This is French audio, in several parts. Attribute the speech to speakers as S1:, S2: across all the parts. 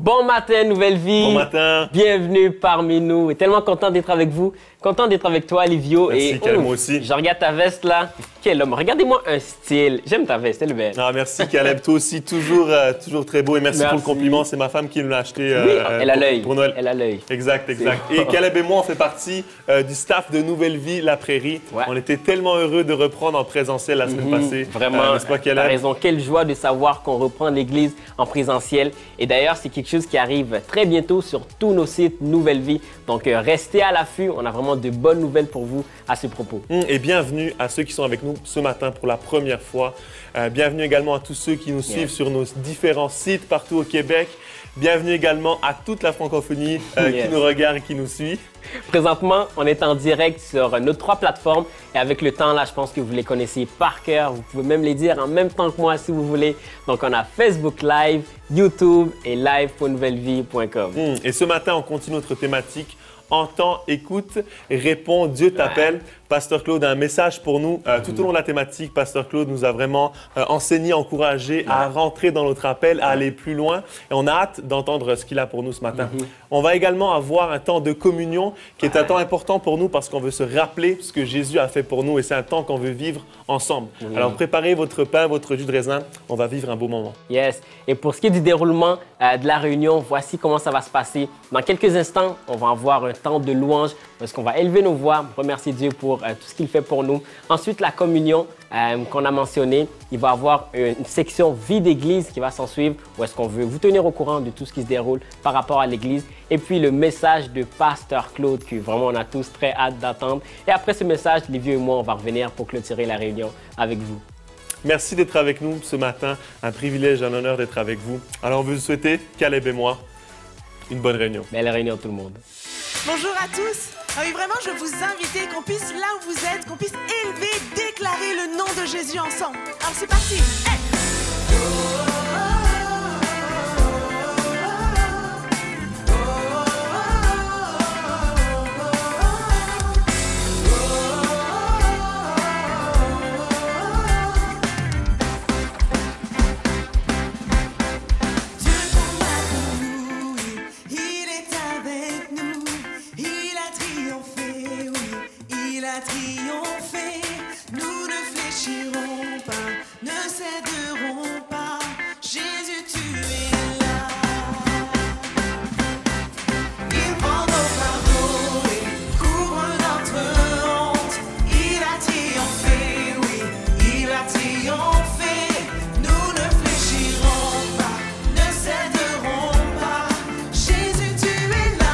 S1: Bon matin, Nouvelle Vie.
S2: Bon matin.
S1: Bienvenue parmi nous. Et tellement content d'être avec vous. Content d'être avec toi, Livio.
S2: Merci, Caleb, moi aussi.
S1: Je regarde ta veste là. Quel homme. Regardez-moi un style. J'aime ta veste, elle est belle.
S2: Ah, merci, Caleb. Toi aussi, toujours très beau. Et merci pour le compliment. C'est ma femme qui me l'a acheté
S1: Oui, elle a l'œil.
S2: pour Noël.
S1: Elle a l'œil.
S2: Exact. Et Caleb et moi, on fait partie du staff de Nouvelle Vie, La Prairie.
S1: Ouais.
S2: On était tellement heureux de reprendre en présentiel la semaine passée.
S1: Vraiment,
S2: n'est-ce pas,
S1: t'as
S2: Caleb?
S1: raison. Quelle joie de savoir qu'on reprend l'Église en présentiel. Et d'ailleurs, c'est quelque chose qui arrive très bientôt sur tous nos sites Nouvelle Vie. Donc, restez à l'affût. On a vraiment de bonnes nouvelles pour vous à ce propos.
S2: Et bienvenue à ceux qui sont avec nous ce matin pour la première fois. Bienvenue également à tous ceux qui nous suivent sur nos différents sites partout au Québec. Bienvenue également à toute la francophonie qui nous regarde et qui nous suit.
S1: Présentement, on est en direct sur nos 3 plateformes et avec le temps, là, je pense que vous les connaissez par cœur. Vous pouvez même les dire en même temps que moi si vous voulez. Donc, on a Facebook Live, YouTube et live.nouvellevie.com.
S2: Et ce matin, on continue notre thématique. Entends, écoute, réponds, Dieu t'appelle. Pasteur Claude a un message pour nous. Tout au long de la thématique, Pasteur Claude nous a vraiment enseigné, encouragé à rentrer dans notre appel, à aller plus loin. Et on a hâte d'entendre ce qu'il a pour nous ce matin. On va également avoir un temps de communion qui est un temps important pour nous parce qu'on veut se rappeler ce que Jésus a fait pour nous et c'est un temps qu'on veut vivre ensemble. Alors préparez votre pain, votre jus de raisin. On va vivre un beau moment.
S1: Yes. Et pour ce qui est du déroulement de la réunion, voici comment ça va se passer. Dans quelques instants, on va avoir un temps de louange parce qu'on va élever nos voix, remercier Dieu pour tout ce qu'il fait pour nous. Ensuite, la communion qu'on a mentionné, il va y avoir une section vie d'église qui va s'en suivre où est-ce qu'on veut vous tenir au courant de tout ce qui se déroule par rapport à l'église. Et puis le message de Pasteur Claude que vraiment on a tous très hâte d'attendre. Et après ce message, Livio et moi, on va revenir pour clôturer la réunion avec vous.
S2: Merci d'être avec nous ce matin. Un privilège, un honneur d'être avec vous. Alors on veut vous souhaiter, Caleb et moi, une bonne réunion.
S1: Belle réunion tout le monde.
S3: Bonjour à tous. Ah oui, vraiment, je veux vous inviter qu'on puisse, là où vous êtes, qu'on puisse élever, déclarer le nom de Jésus ensemble. Alors c'est parti. Hey!
S4: Triompher, nous ne fléchirons pas, ne céderons pas. Jésus, tu es là. Il prend nos fardeaux et couvre notre honte. Il a triomphé, oui, il a triomphé. Nous ne fléchirons pas, ne céderons pas. Jésus, tu es là.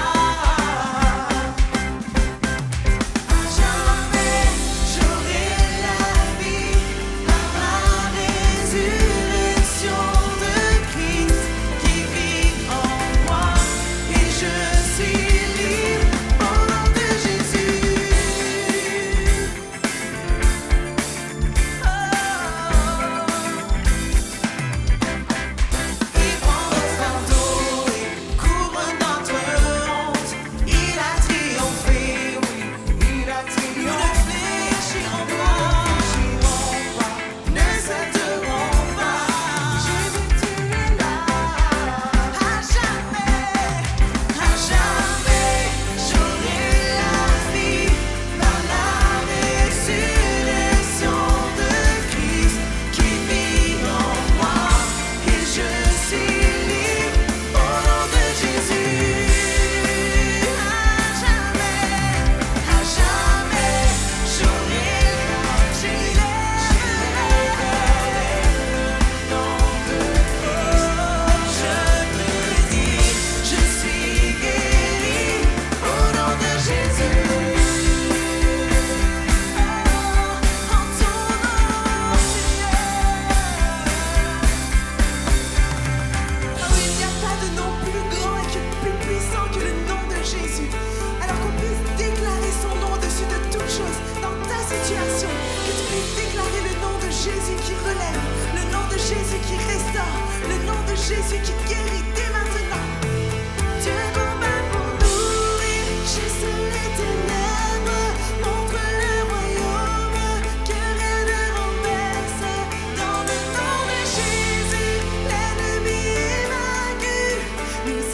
S4: Jésus qui guérit dès maintenant. Dieu combat pour nous, il chasse les ténèbres, montre le royaume, que rien ne renverse. Dans le nom de Jésus, l'ennemi est vaincu. Nous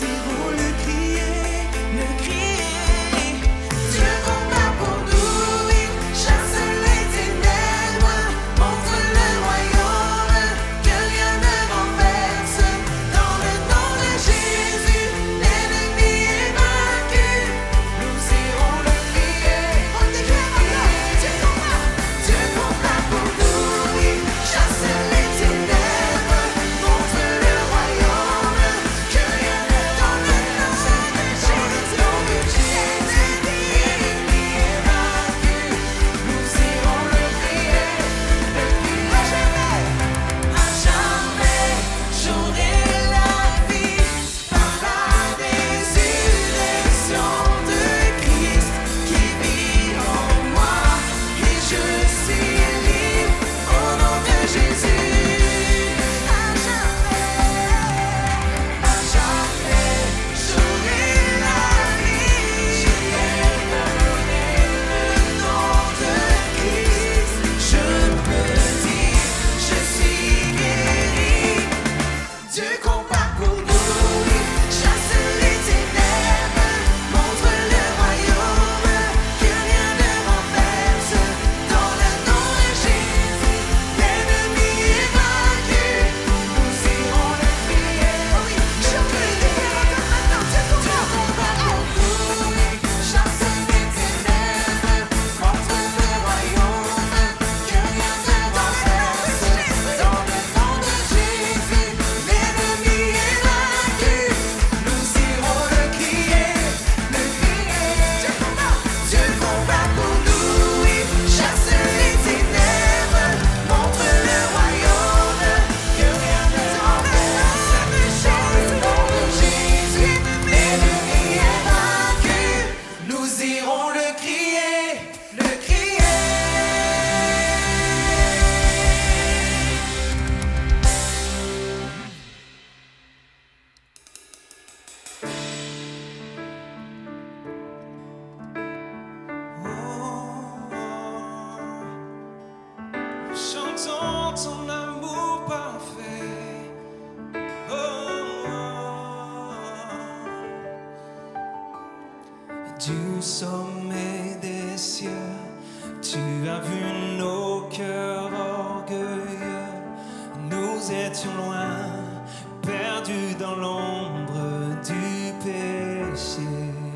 S4: sommet des cieux, tu as vu nos cœurs orgueilleux. Nous étions loin, perdus dans l'ombre du péché.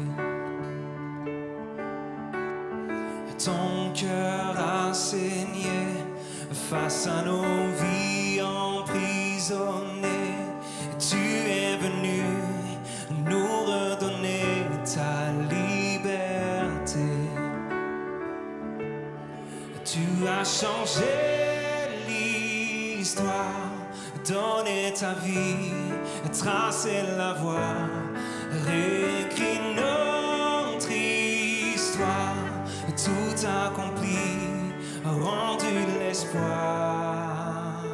S4: Ton cœur a saigné face à nos vies emprisonnées. Tu es venu nous redonner ta liberté. Tu as changé l'histoire, donné ta vie, tracé la voie, réécrit notre histoire. Tout accompli, rendu l'espoir.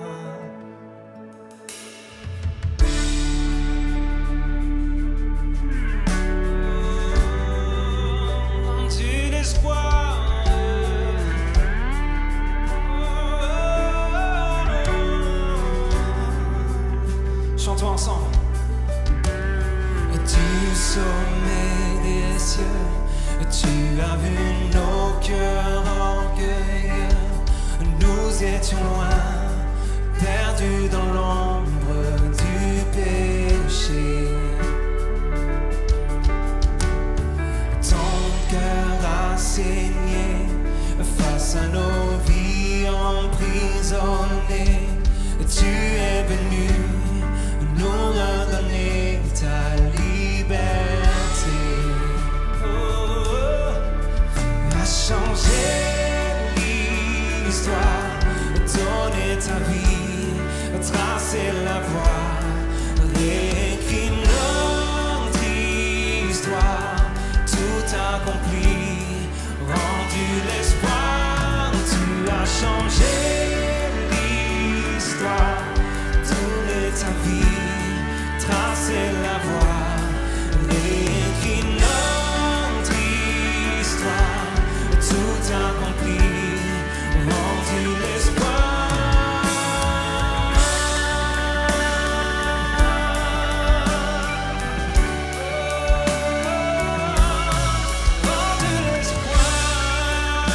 S4: Rendu l'espoir. Chantons ensemble. Du sommet des cieux, tu as vu nos cœurs orgueilleux. Nous étions loin, perdus dans l'ombre du péché. Ton cœur a saigné face à nos vies emprisonnées. Tu es venu nous redonner ta liberté. Changer l'histoire, donner ta vie, tracer la voie, réécrire notre histoire, tout accompli, rendu l'espoir. Tu as changé l'histoire, donner ta vie, tracer la voie, réécrire notre histoire. Tout accompli, rendu l'espoir. Rendu l'espoir.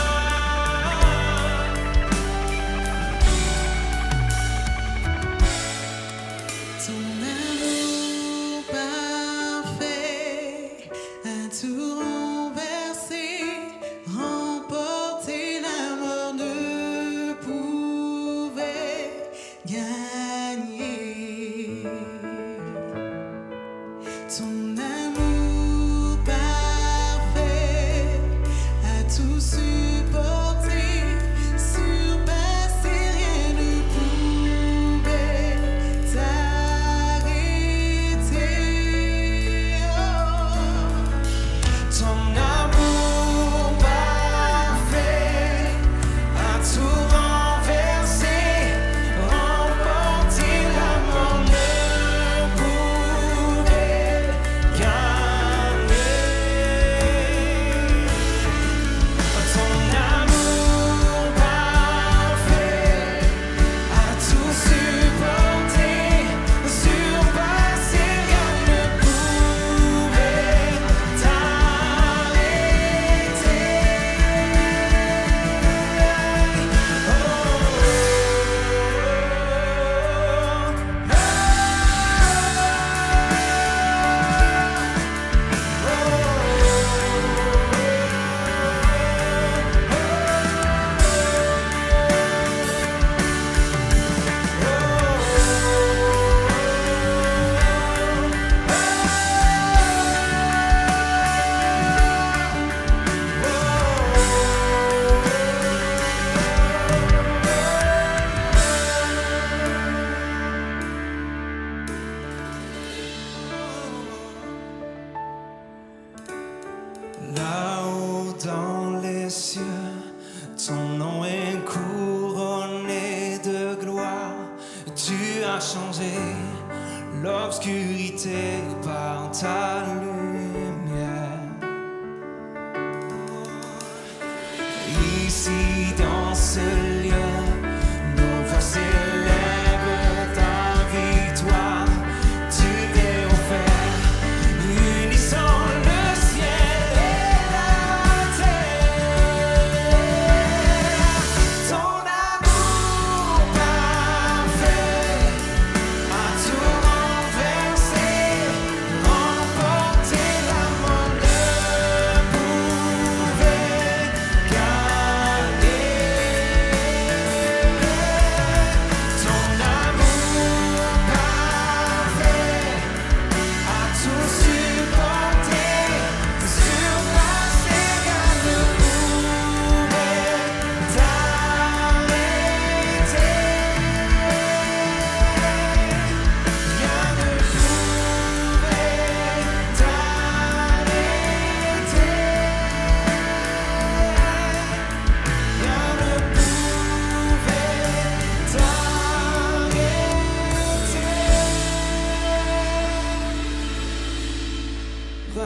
S3: Ton amour parfait a tout renversé. Remporter la mort ne pouvait gagner. Ton amour parfait a tout supporté, surpassé, rien ne pouvait t'arrêter.
S4: Ton amour parfait a tout renversé, remporté, la mort ne pouvait gagner. Ton amour parfait a tout supporté, surpassé, rien ne pouvait t'arrêter. Là-haut dans les cieux, ton nom est couronné de gloire. Tu as changé l'obscurité par ta lumière. Ici dans ce lieu, nos voix s'élèvent ta victoire. Tu t'es offert, unissant le ciel et la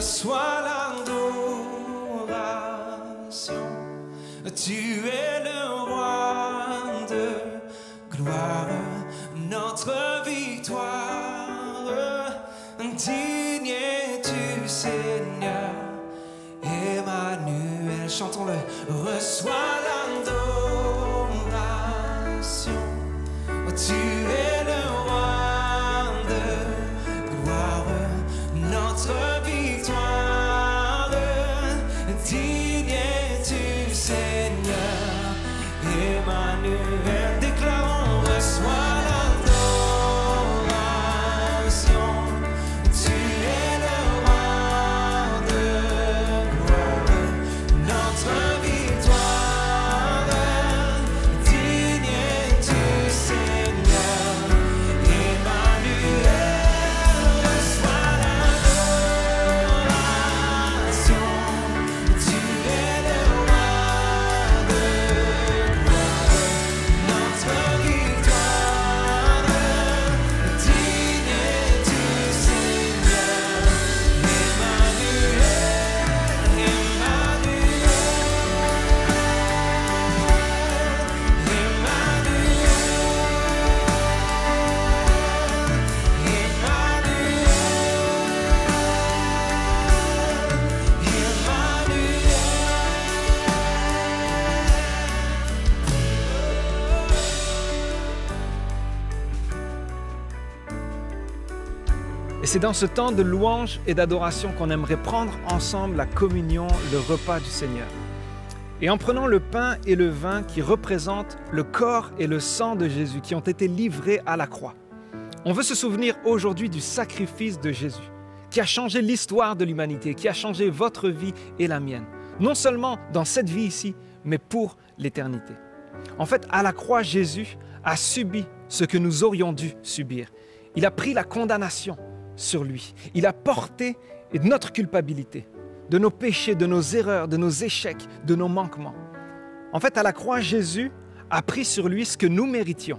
S4: reçois l'adoration. Tu es le roi de gloire, notre victoire. Digne es-tu, Seigneur, Emmanuel. Chantons-le. Reçois l'adoration. Tu es le roi de gloire, notre victoire. Digne es-tu, Seigneur, Emmanuel. Déclarons, reçois l'adoration. Tu es le roi de gloire, notre victoire. Digne es-tu, Seigneur, Emmanuel. Reçois l'adoration. Tu es le roi de gloire, notre victoire. Digne es-tu, Seigneur,
S5: Et c'est dans ce temps de louange et d'adoration qu'on aimerait prendre ensemble la communion, le repas du Seigneur. Et en prenant le pain et le vin qui représentent le corps et le sang de Jésus qui ont été livrés à la croix, on veut se souvenir aujourd'hui du sacrifice de Jésus qui a changé l'histoire de l'humanité, qui a changé votre vie et la mienne. Non seulement dans cette vie ici, mais pour l'éternité. En fait, à la croix, Jésus a subi ce que nous aurions dû subir. Il a pris la condamnation sur lui. Il a porté notre culpabilité, de nos péchés, de nos erreurs, de nos échecs, de nos manquements. En fait, à la croix, Jésus a pris sur lui ce que nous méritions.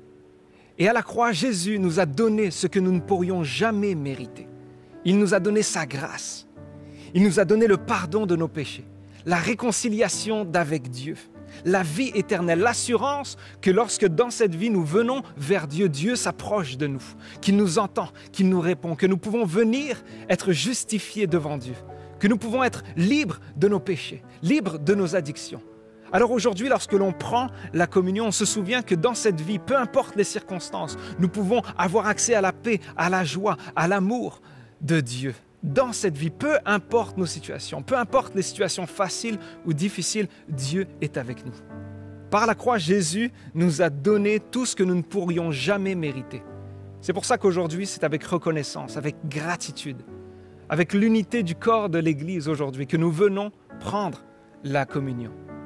S5: Et à la croix, Jésus nous a donné ce que nous ne pourrions jamais mériter. Il nous a donné sa grâce. Il nous a donné le pardon de nos péchés, la réconciliation d'avec Dieu, la vie éternelle, l'assurance que lorsque dans cette vie nous venons vers Dieu, Dieu s'approche de nous, qu'il nous entend, qu'il nous répond, que nous pouvons venir être justifiés devant Dieu, que nous pouvons être libres de nos péchés, libres de nos addictions. Alors aujourd'hui, lorsque l'on prend la communion, on se souvient que dans cette vie, peu importe les circonstances, nous pouvons avoir accès à la paix, à la joie, à l'amour de Dieu. Dans cette vie, peu importe nos situations, peu importe les situations faciles ou difficiles, Dieu est avec nous. Par la croix, Jésus nous a donné tout ce que nous ne pourrions jamais mériter. C'est pour ça qu'aujourd'hui, c'est avec reconnaissance, avec gratitude, avec l'unité du corps de l'Église aujourd'hui, que nous venons prendre la communion.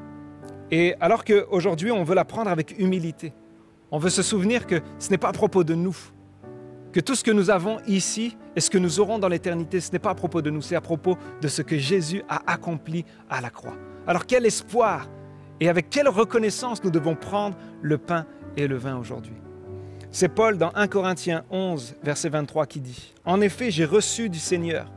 S5: Et alors qu'aujourd'hui, on veut la prendre avec humilité, on veut se souvenir que ce n'est pas à propos de nous, que tout ce que nous avons ici et ce que nous aurons dans l'éternité, ce n'est pas à propos de nous, c'est à propos de ce que Jésus a accompli à la croix. Alors quel espoir et avec quelle reconnaissance nous devons prendre le pain et le vin aujourd'hui. C'est Paul dans 1 Corinthiens 11, verset 23 qui dit « En effet, j'ai reçu du Seigneur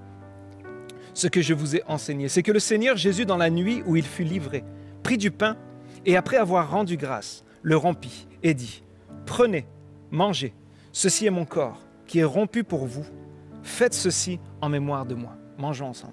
S5: ce que je vous ai enseigné. C'est que le Seigneur Jésus, dans la nuit où il fut livré, prit du pain et après avoir rendu grâce, le rompit et dit « Prenez, mangez, ceci est mon corps qui est rompu pour vous. Faites ceci en mémoire de moi. » Mangeons ensemble.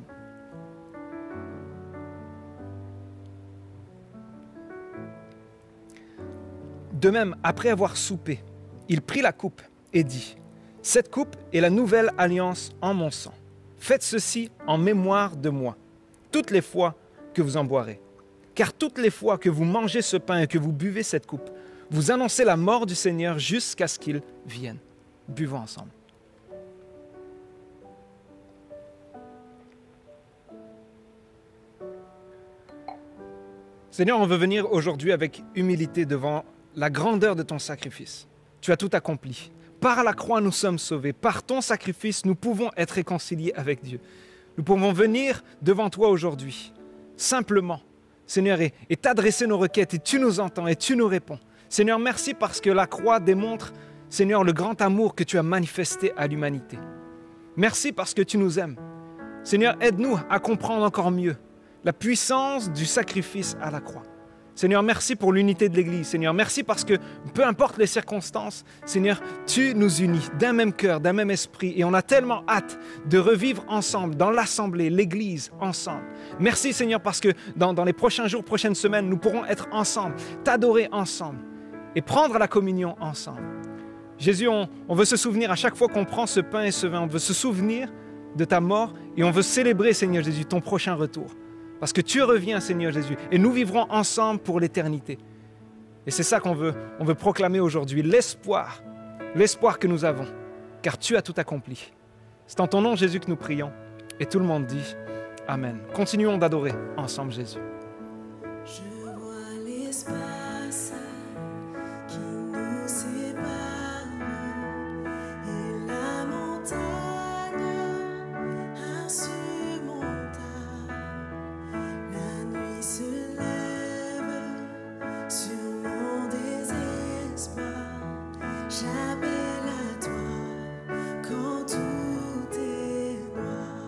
S5: De même, après avoir soupé, il prit la coupe et dit « Cette coupe est la nouvelle alliance en mon sang. Faites ceci en mémoire de moi, toutes les fois que vous en boirez. Car toutes les fois que vous mangez ce pain et que vous buvez cette coupe, vous annoncez la mort du Seigneur jusqu'à ce qu'il vienne. » Buvons ensemble. Seigneur, on veut venir aujourd'hui avec humilité devant la grandeur de ton sacrifice. Tu as tout accompli. Par la croix, nous sommes sauvés. Par ton sacrifice, nous pouvons être réconciliés avec Dieu. Nous pouvons venir devant toi aujourd'hui, simplement, Seigneur, et t'adresser nos requêtes, et tu nous entends, et tu nous réponds. Seigneur, merci parce que la croix démontre, Seigneur, le grand amour que tu as manifesté à l'humanité. Merci parce que tu nous aimes. Seigneur, aide-nous à comprendre encore mieux la puissance du sacrifice à la croix. Seigneur, merci pour l'unité de l'Église. Seigneur, merci parce que peu importe les circonstances, Seigneur, tu nous unis d'un même cœur, d'un même esprit. Et on a tellement hâte de revivre ensemble, dans l'Assemblée, l'Église, ensemble. Merci Seigneur parce que dans les prochains jours, prochaines semaines, nous pourrons être ensemble, t'adorer ensemble et prendre la communion ensemble. Jésus, on veut se souvenir à chaque fois qu'on prend ce pain et ce vin, on veut se souvenir de ta mort et on veut célébrer, Seigneur Jésus, ton prochain retour. Parce que tu reviens, Seigneur Jésus, et nous vivrons ensemble pour l'éternité. Et c'est ça qu'on veut proclamer aujourd'hui, l'espoir que nous avons, car tu as tout accompli. C'est en ton nom, Jésus, que nous prions. Et tout le monde dit Amen. Continuons d'adorer ensemble Jésus.
S4: Je vois l'espace qui nous sépare et la montagne insurmontable. La nuit se lève sur mon désespoir. J'appelle à toi quand tout est noir.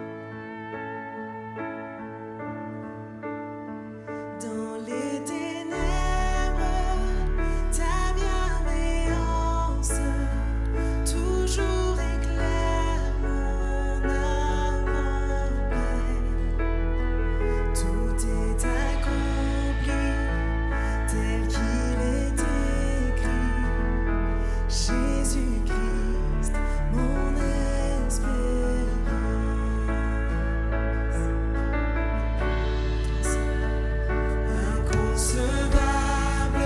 S4: Dans les ténèbres, ta bienveillance toujours éclaire mon avant-paix. Tout est accompli tel qu'il est écrit. Jésus-Christ, mon espérance. Inconcevable,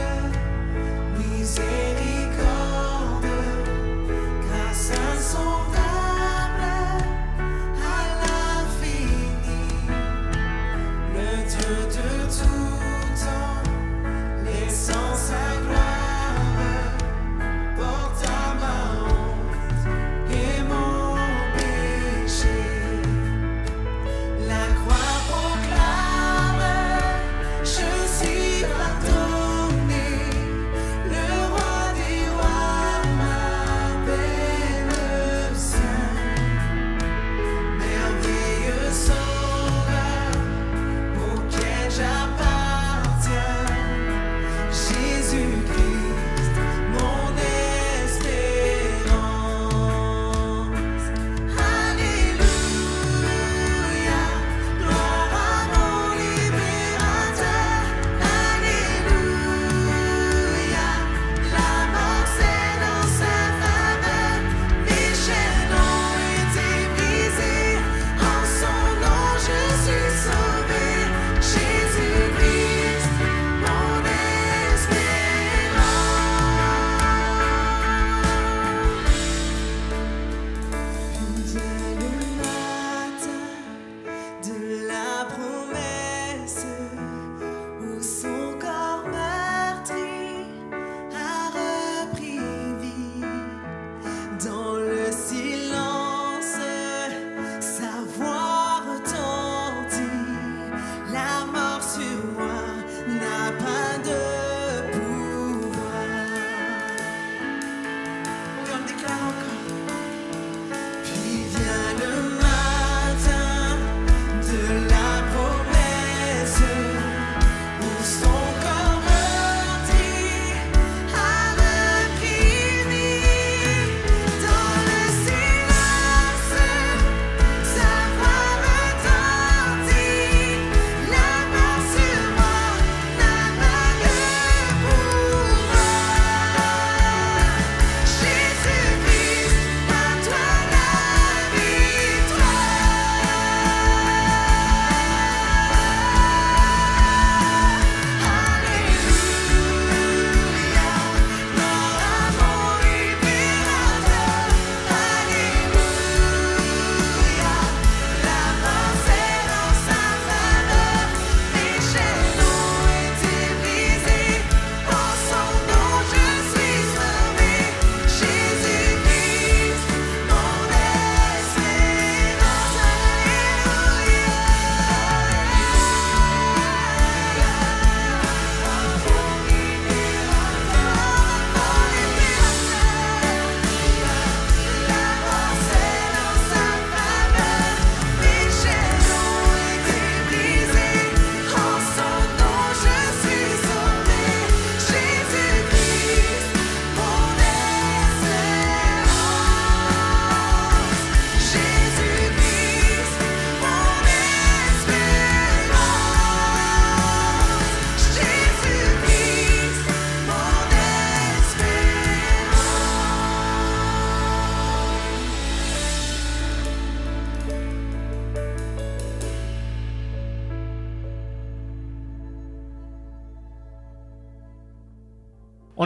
S4: miséricorde, grâce insondable à l'infini, le Dieu de tout temps, laissant sa gloire, porte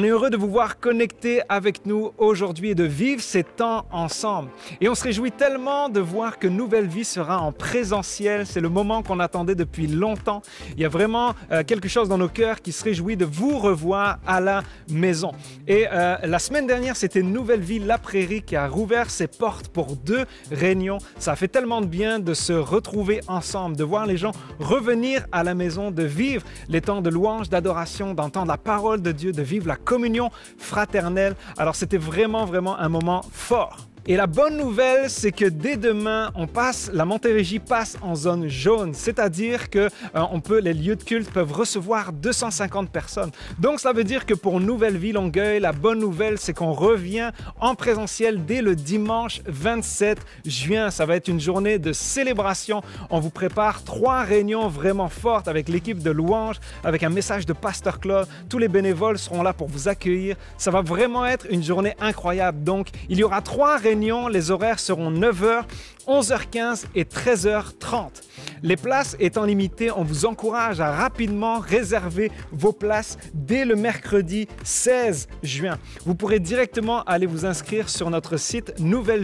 S5: On est heureux de vous voir connectés avec nous aujourd'hui et de vivre ces temps ensemble. Et on se réjouit tellement de voir que Nouvelle Vie sera en présentiel. C'est le moment qu'on attendait depuis longtemps. Il y a vraiment quelque chose dans nos cœurs qui se réjouit de vous revoir à la maison. Et la semaine dernière, c'était Nouvelle Vie La Prairie qui a rouvert ses portes pour 2 réunions. Ça a fait tellement de bien de se retrouver ensemble, de voir les gens revenir à la maison, de vivre les temps de louange, d'adoration, d'entendre la parole de Dieu, de vivre la communion fraternelle. Alors c'était vraiment un moment fort. Et la bonne nouvelle, c'est que dès demain, la Montérégie passe en zone jaune, c'est-à-dire que les lieux de culte peuvent recevoir 250 personnes. Donc, ça veut dire que pour Nouvelle Vie Longueuil, la bonne nouvelle, c'est qu'on revient en présentiel dès le dimanche 27 juin. Ça va être une journée de célébration. On vous prépare 3 réunions vraiment fortes avec l'équipe de louange, avec un message de Pasteur Claude. Tous les bénévoles seront là pour vous accueillir. Ça va vraiment être une journée incroyable. Donc, il y aura 3 réunions. Les horaires seront 9h, 11h15 et 13h30. Les places étant limitées, on vous encourage à rapidement réserver vos places dès le mercredi 16 juin. Vous pourrez directement aller vous inscrire sur notre site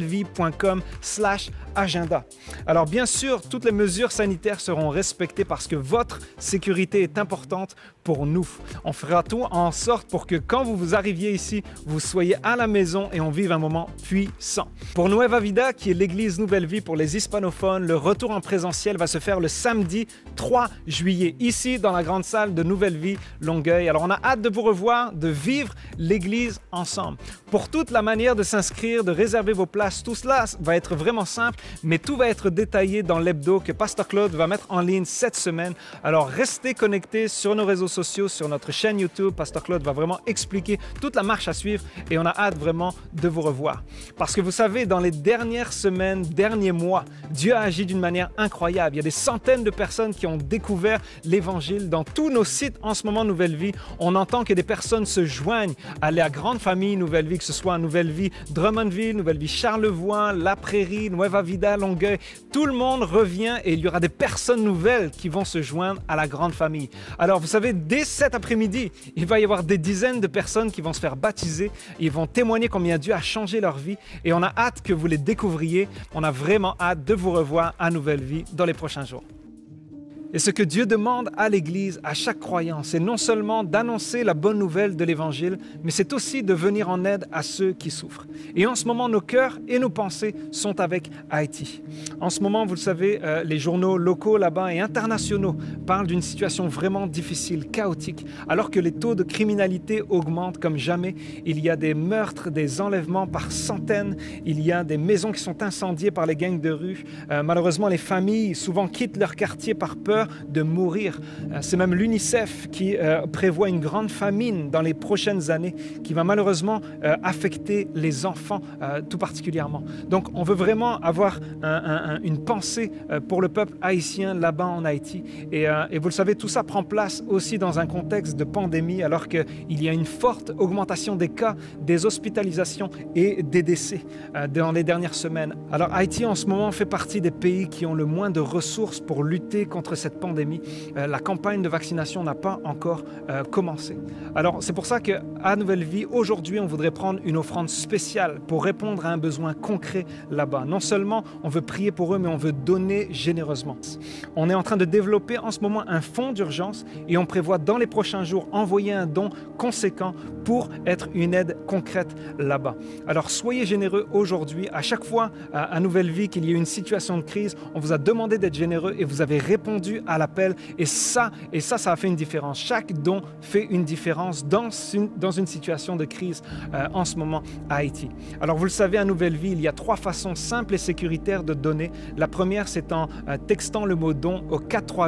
S5: nouvellevie.com/agenda. Alors bien sûr, toutes les mesures sanitaires seront respectées parce que votre sécurité est importante pour nous. On fera tout en sorte pour que quand vous arriviez ici, vous soyez à la maison et on vive un moment puissant. Pour Nueva Vida, qui est l'église Nouvelle Vie pour les hispanophones, le retour en présentiel va se faire le samedi 3 juillet, ici dans la grande salle de Nouvelle Vie Longueuil. Alors on a hâte de vous revoir, de vivre l'église ensemble. Pour toute la manière de s'inscrire, de réserver vos places, tout cela va être vraiment simple, mais tout va être détaillé dans l'hebdo que Pasteur Claude va mettre en ligne cette semaine. Alors restez connectés sur nos réseaux sociaux, sur notre chaîne YouTube. Pasteur Claude va vraiment expliquer toute la marche à suivre et on a hâte vraiment de vous revoir. Parce que vous savez, dans les dernières semaines, derniers mois, Dieu a agi d'une manière incroyable. Il y a des centaines de personnes qui ont découvert l'Évangile. Dans tous nos sites en ce moment Nouvelle Vie, on entend que des personnes se joignent à la grande famille Nouvelle Vie, que ce soit Nouvelle Vie Drummondville, Nouvelle Vie Charlevoix, La Prairie, Nueva Vida Longueuil. Tout le monde revient et il y aura des personnes nouvelles qui vont se joindre à la grande famille. Alors vous savez, dès cet après-midi, il va y avoir des dizaines de personnes qui vont se faire baptiser. Ils vont témoigner combien Dieu a changé leur vie et on a hâte que vous les découvriez. On a vraiment hâte de vous revoir à Nouvelle Vie dans les prochains jours. Et ce que Dieu demande à l'Église, à chaque croyant, c'est non seulement d'annoncer la bonne nouvelle de l'Évangile, mais c'est aussi de venir en aide à ceux qui souffrent. Et en ce moment, nos cœurs et nos pensées sont avec Haïti. En ce moment, vous le savez, les journaux locaux là-bas et internationaux parlent d'une situation vraiment difficile, chaotique. Alors que les taux de criminalité augmentent comme jamais, il y a des meurtres, des enlèvements par centaines, il y a des maisons qui sont incendiées par les gangs de rue. Malheureusement, les familles souvent quittent leur quartier par peur de mourir. C'est même l'UNICEF qui prévoit une grande famine dans les prochaines années qui va malheureusement affecter les enfants tout particulièrement. Donc, on veut vraiment avoir une pensée pour le peuple haïtien là-bas en Haïti. Et vous le savez, tout ça prend place aussi dans un contexte de pandémie alors qu'il y a une forte augmentation des cas, des hospitalisations et des décès dans les dernières semaines. Alors, Haïti, en ce moment, fait partie des pays qui ont le moins de ressources pour lutter contre cette pandémie. La campagne de vaccination n'a pas encore commencé. Alors, c'est pour ça qu'à Nouvelle Vie, aujourd'hui, on voudrait prendre une offrande spéciale pour répondre à un besoin concret là-bas. Non seulement on veut prier pour eux, mais on veut donner généreusement. On est en train de développer en ce moment un fonds d'urgence et on prévoit dans les prochains jours envoyer un don conséquent pour être une aide concrète là-bas. Alors, soyez généreux aujourd'hui. À chaque fois à Nouvelle Vie qu'il y a une situation de crise, on vous a demandé d'être généreux et vous avez répondu à l'appel et ça a fait une différence. Chaque don fait une différence dans une situation de crise en ce moment à Haïti. Alors vous le savez, à Nouvelle Vie, il y a 3 façons simples et sécuritaires de donner. La première, c'est en textant le mot don au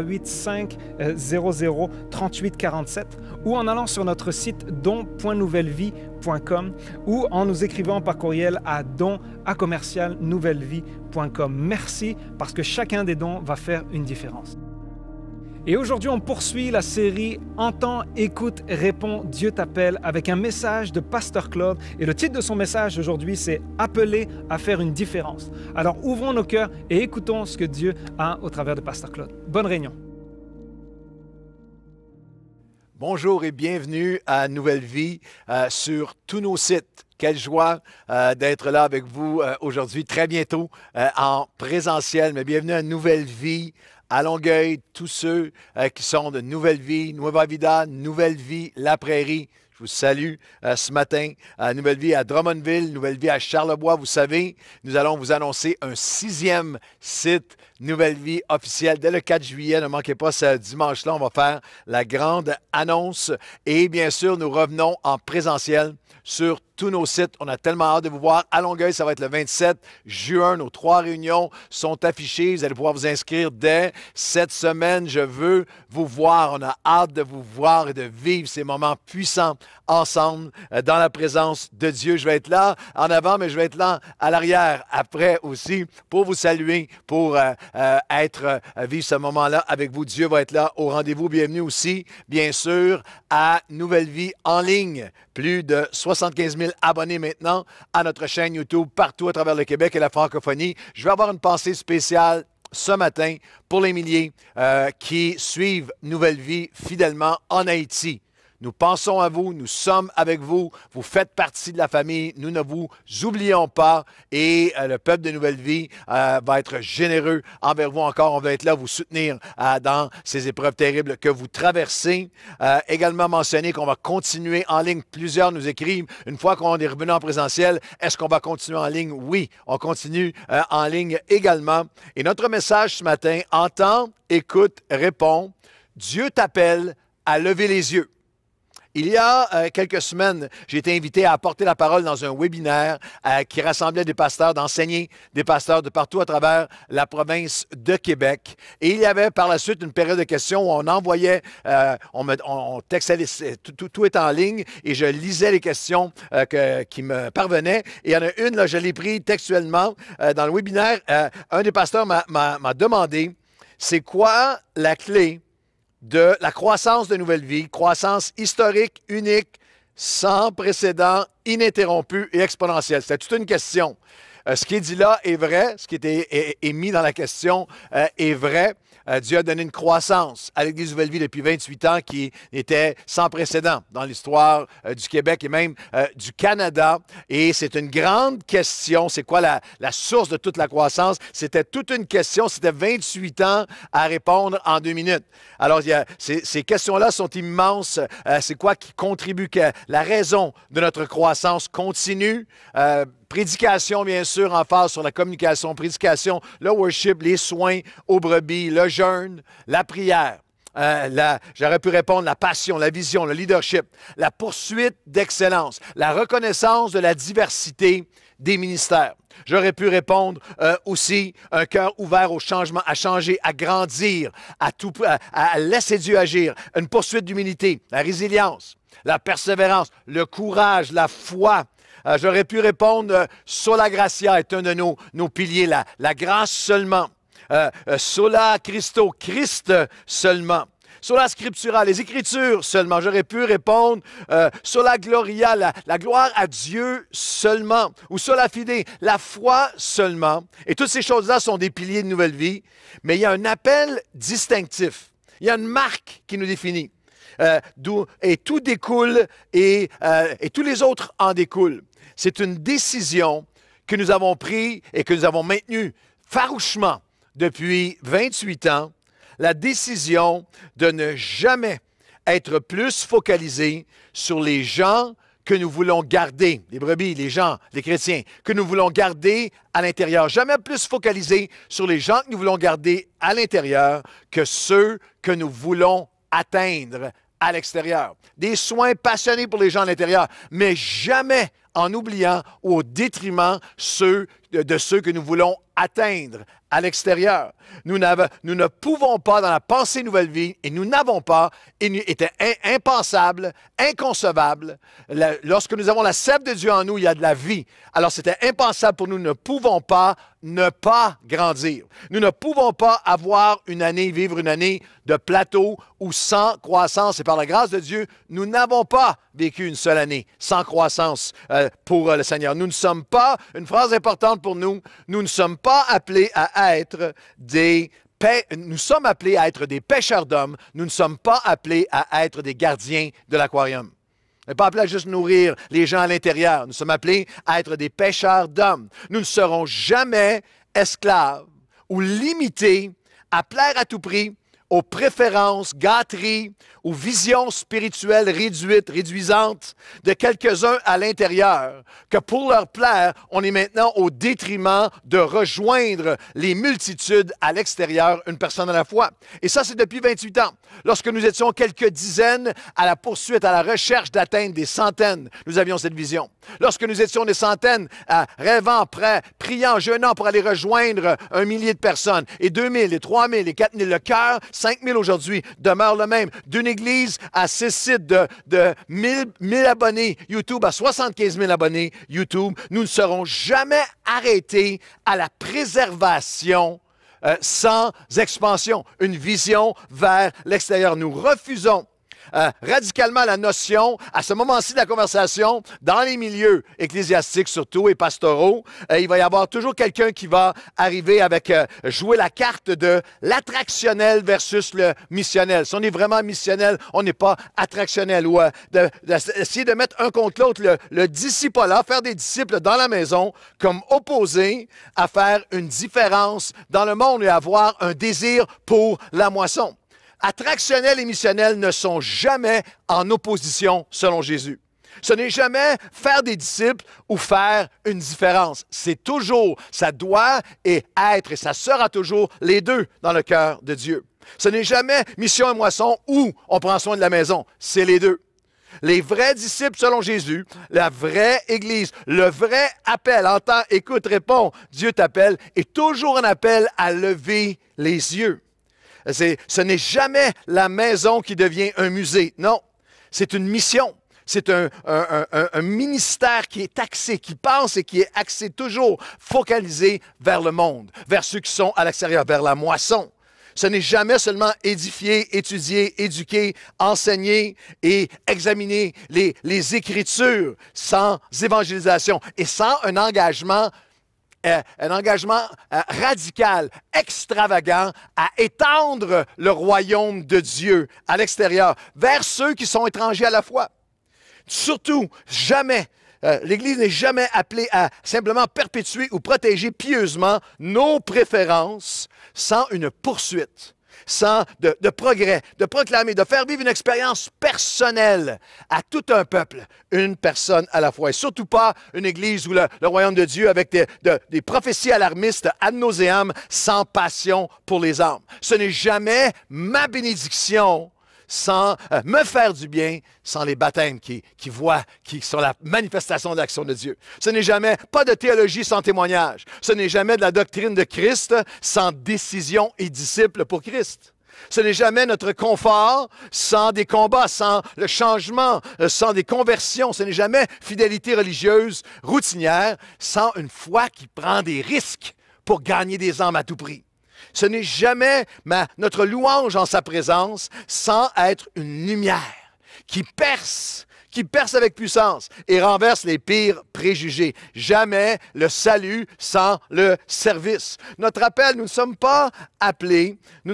S5: 438-500-3847 ou en allant sur notre site don.nouvellevie.com ou en nous écrivant par courriel à don@commercialnouvellevie.com. Merci parce que chacun des dons va faire une différence. Et aujourd'hui, on poursuit la série « Entends, écoute, réponds, Dieu t'appelle » avec un message de Pasteur Claude. Et le titre de son message aujourd'hui, c'est « Appelé à faire une différence ». Alors, ouvrons nos cœurs et écoutons ce que Dieu a au travers de Pasteur Claude. Bonne réunion.
S6: Bonjour et bienvenue à Nouvelle Vie sur tous nos sites. Quelle joie d'être là avec vous aujourd'hui, très bientôt en présentiel. Mais bienvenue à Nouvelle Vie à Longueuil, tous ceux qui sont de Nouvelle Vie, Nueva Vida, Nouvelle Vie, La Prairie. Je vous salue ce matin à Nouvelle Vie à Drummondville, Nouvelle Vie à Charlebois. Vous savez, nous allons vous annoncer un 6e site Nouvelle Vie officiel dès le 4 juillet. Ne manquez pas ce dimanche-là, on va faire la grande annonce. Et bien sûr, nous revenons en présentiel sur tous nos sites. On a tellement hâte de vous voir. À Longueuil, ça va être le 27 juin. Nos 3 réunions sont affichées. Vous allez pouvoir vous inscrire dès cette semaine. Je veux vous voir. On a hâte de vous voir et de vivre ces moments puissants ensemble dans la présence de Dieu. Je vais être là en avant, mais je vais être là à l'arrière après aussi pour vous saluer, pour vivre ce moment-là avec vous. Dieu va être là au rendez-vous. Bienvenue aussi, bien sûr, à Nouvelle Vie en ligne. Plus de 75 000 abonnés maintenant à notre chaîne YouTube partout à travers le Québec et la francophonie. Je vais avoir une pensée spéciale ce matin pour les milliers qui suivent Nouvelle Vie fidèlement en Haïti. Nous pensons à vous, nous sommes avec vous, vous faites partie de la famille, nous ne vous oublions pas et le peuple de Nouvelle Vie va être généreux envers vous encore. On va être là vous soutenir dans ces épreuves terribles que vous traversez. Également mentionner qu'on va continuer en ligne. Plusieurs nous écrivent, une fois qu'on est revenu en présentiel, est-ce qu'on va continuer en ligne? Oui, on continue en ligne également. Et notre message ce matin, entends, écoute, réponds. Dieu t'appelle à lever les yeux. Il y a quelques semaines, j'ai été invité à apporter la parole dans un webinaire qui rassemblait des pasteurs, d'enseigner des pasteurs de partout à travers la province de Québec. Et il y avait par la suite une période de questions où on envoyait, on textait, tout est en ligne et je lisais les questions qui me parvenaient. Et il y en a une, là, je l'ai pris textuellement dans le webinaire. Un des pasteurs m'a demandé, c'est quoi la clé de la croissance de Nouvelle Vie, croissance historique, unique, sans précédent, ininterrompue et exponentielle. C'était toute une question. Ce qui est dit là est vrai, ce qui est mis dans la question est vrai. Dieu a donné une croissance à l'Église Nouvelle Vie depuis 28 ans qui était sans précédent dans l'histoire du Québec et même du Canada. Et c'est une grande question. C'est quoi la source de toute la croissance? C'était toute une question. C'était 28 ans à répondre en 2 minutes. Alors, ces questions-là sont immenses. C'est quoi qui contribue? La raison de notre croissance continue. Prédication, bien sûr, en phase sur la communication, prédication, le worship, les soins aux brebis, le jeûne, la prière. J'aurais pu répondre la passion, la vision, le leadership, la poursuite d'excellence, la reconnaissance de la diversité des ministères. J'aurais pu répondre aussi un cœur ouvert au changement, à changer, à grandir, à laisser Dieu agir, une poursuite d'humilité, la résilience, la persévérance, le courage, la foi. J'aurais pu répondre Sola Gratia est un de nos piliers, la grâce seulement. Sola Christo, Christ seulement. Sola Scriptura, les Écritures seulement. J'aurais pu répondre Sola Gloria, la gloire à Dieu seulement. Ou Sola Fide, la foi seulement. Et toutes ces choses-là sont des piliers de Nouvelle Vie. Mais il y a un appel distinctif. Il y a une marque qui nous définit. Et tout découle et tous les autres en découlent. C'est une décision que nous avons prise et que nous avons maintenue farouchement depuis 28 ans, la décision de ne jamais être plus focalisé sur les gens que nous voulons garder, les brebis, les gens, les chrétiens, que nous voulons garder à l'intérieur. Jamais plus focalisé sur les gens que nous voulons garder à l'intérieur que ceux que nous voulons atteindre à l'extérieur. Des soins passionnés pour les gens à l'intérieur, mais jamais en oubliant ou au détriment de ceux que nous voulons atteindre à l'extérieur. Nous ne pouvons pas, dans la pensée Nouvelle Vie, et nous n'avons pas, il était impensable, inconcevable. Lorsque nous avons la sève de Dieu en nous, il y a de la vie. Alors c'était impensable pour nous, nous ne pouvons pas ne pas grandir. Nous ne pouvons pas vivre une année de plateau ou sans croissance. Et par la grâce de Dieu, nous n'avons pas vécu une seule année sans croissance pour le Seigneur. Nous ne sommes pas, une phrase importante pour nous, nous ne sommes pas appelés à être des nous sommes appelés à être des pêcheurs d'hommes. Nous ne sommes pas appelés à être des gardiens de l'aquarium. On n'est pas appelés à juste nourrir les gens à l'intérieur. Nous sommes appelés à être des pêcheurs d'hommes. Nous ne serons jamais esclaves ou limités à plaire à tout prix aux préférences, gâteries, aux visions spirituelles réduisantes de quelques-uns à l'intérieur, que pour leur plaire, on est maintenant au détriment de rejoindre les multitudes à l'extérieur, une personne à la fois. Et ça, c'est depuis 28 ans. Lorsque nous étions quelques dizaines à la poursuite, à la recherche d'atteindre des centaines, nous avions cette vision. Lorsque nous étions des centaines, rêvant, prêts, priant, jeûnant pour aller rejoindre 1 millier de personnes, et 2000, et 3000, et 4000, le cœur, 5000 aujourd'hui, demeure le même. D'une église à 6 sites de 1000 abonnés YouTube à 75 000 abonnés YouTube, nous ne serons jamais arrêtés à la préservation sans expansion, une vision vers l'extérieur. Nous refusons radicalement la notion, à ce moment-ci de la conversation, dans les milieux ecclésiastiques surtout et pastoraux, il va y avoir toujours quelqu'un qui va arriver avec jouer la carte de l'attractionnel versus le missionnel. Si on est vraiment missionnel, on n'est pas attractionnel. Ou d'essayer de mettre un contre l'autre le discipolat, faire des disciples dans la maison, comme opposé à faire une différence dans le monde et avoir un désir pour la moisson. Attractionnel et missionnel ne sont jamais en opposition selon Jésus. Ce n'est jamais faire des disciples ou faire une différence. C'est toujours, ça doit être et ça sera toujours les deux dans le cœur de Dieu. Ce n'est jamais mission et moisson ou on prend soin de la maison. C'est les deux. Les vrais disciples selon Jésus, la vraie Église, le vrai appel, entends, écoute, réponds, Dieu t'appelle, est toujours un appel à lever les yeux. Ce n'est jamais la maison qui devient un musée. Non, c'est une mission. C'est un ministère qui est axé, qui pense et qui est axé toujours, focalisé vers le monde, vers ceux qui sont à l'extérieur, vers la moisson. Ce n'est jamais seulement édifier, étudier, éduquer, enseigner et examiner les Écritures sans évangélisation et sans un engagement radical, extravagant à étendre le royaume de Dieu à l'extérieur, vers ceux qui sont étrangers à la foi. Surtout, jamais, l'Église n'est jamais appelée à simplement perpétuer ou protéger pieusement nos préférences sans une poursuite, sans de progrès, de proclamer, de faire vivre une expérience personnelle à tout un peuple, une personne à la fois. Et surtout pas une église où le royaume de Dieu avec des prophéties alarmistes ad nauseam sans passion pour les âmes. Ce n'est jamais ma bénédiction sans me faire du bien, sans les baptêmes qui sont la manifestation de l'action de Dieu. Ce n'est jamais pas de théologie sans témoignage. Ce n'est jamais de la doctrine de Christ sans décision et disciple pour Christ. Ce n'est jamais notre confort sans des combats, sans le changement, sans des conversions. Ce n'est jamais fidélité religieuse routinière sans une foi qui prend des risques pour gagner des âmes à tout prix. Ce n'est jamais notre louange en sa présence sans être une lumière qui perce avec puissance et renverse les pires préjugés. Jamais le salut sans le service. Notre appel, nous ne sommes pas appelés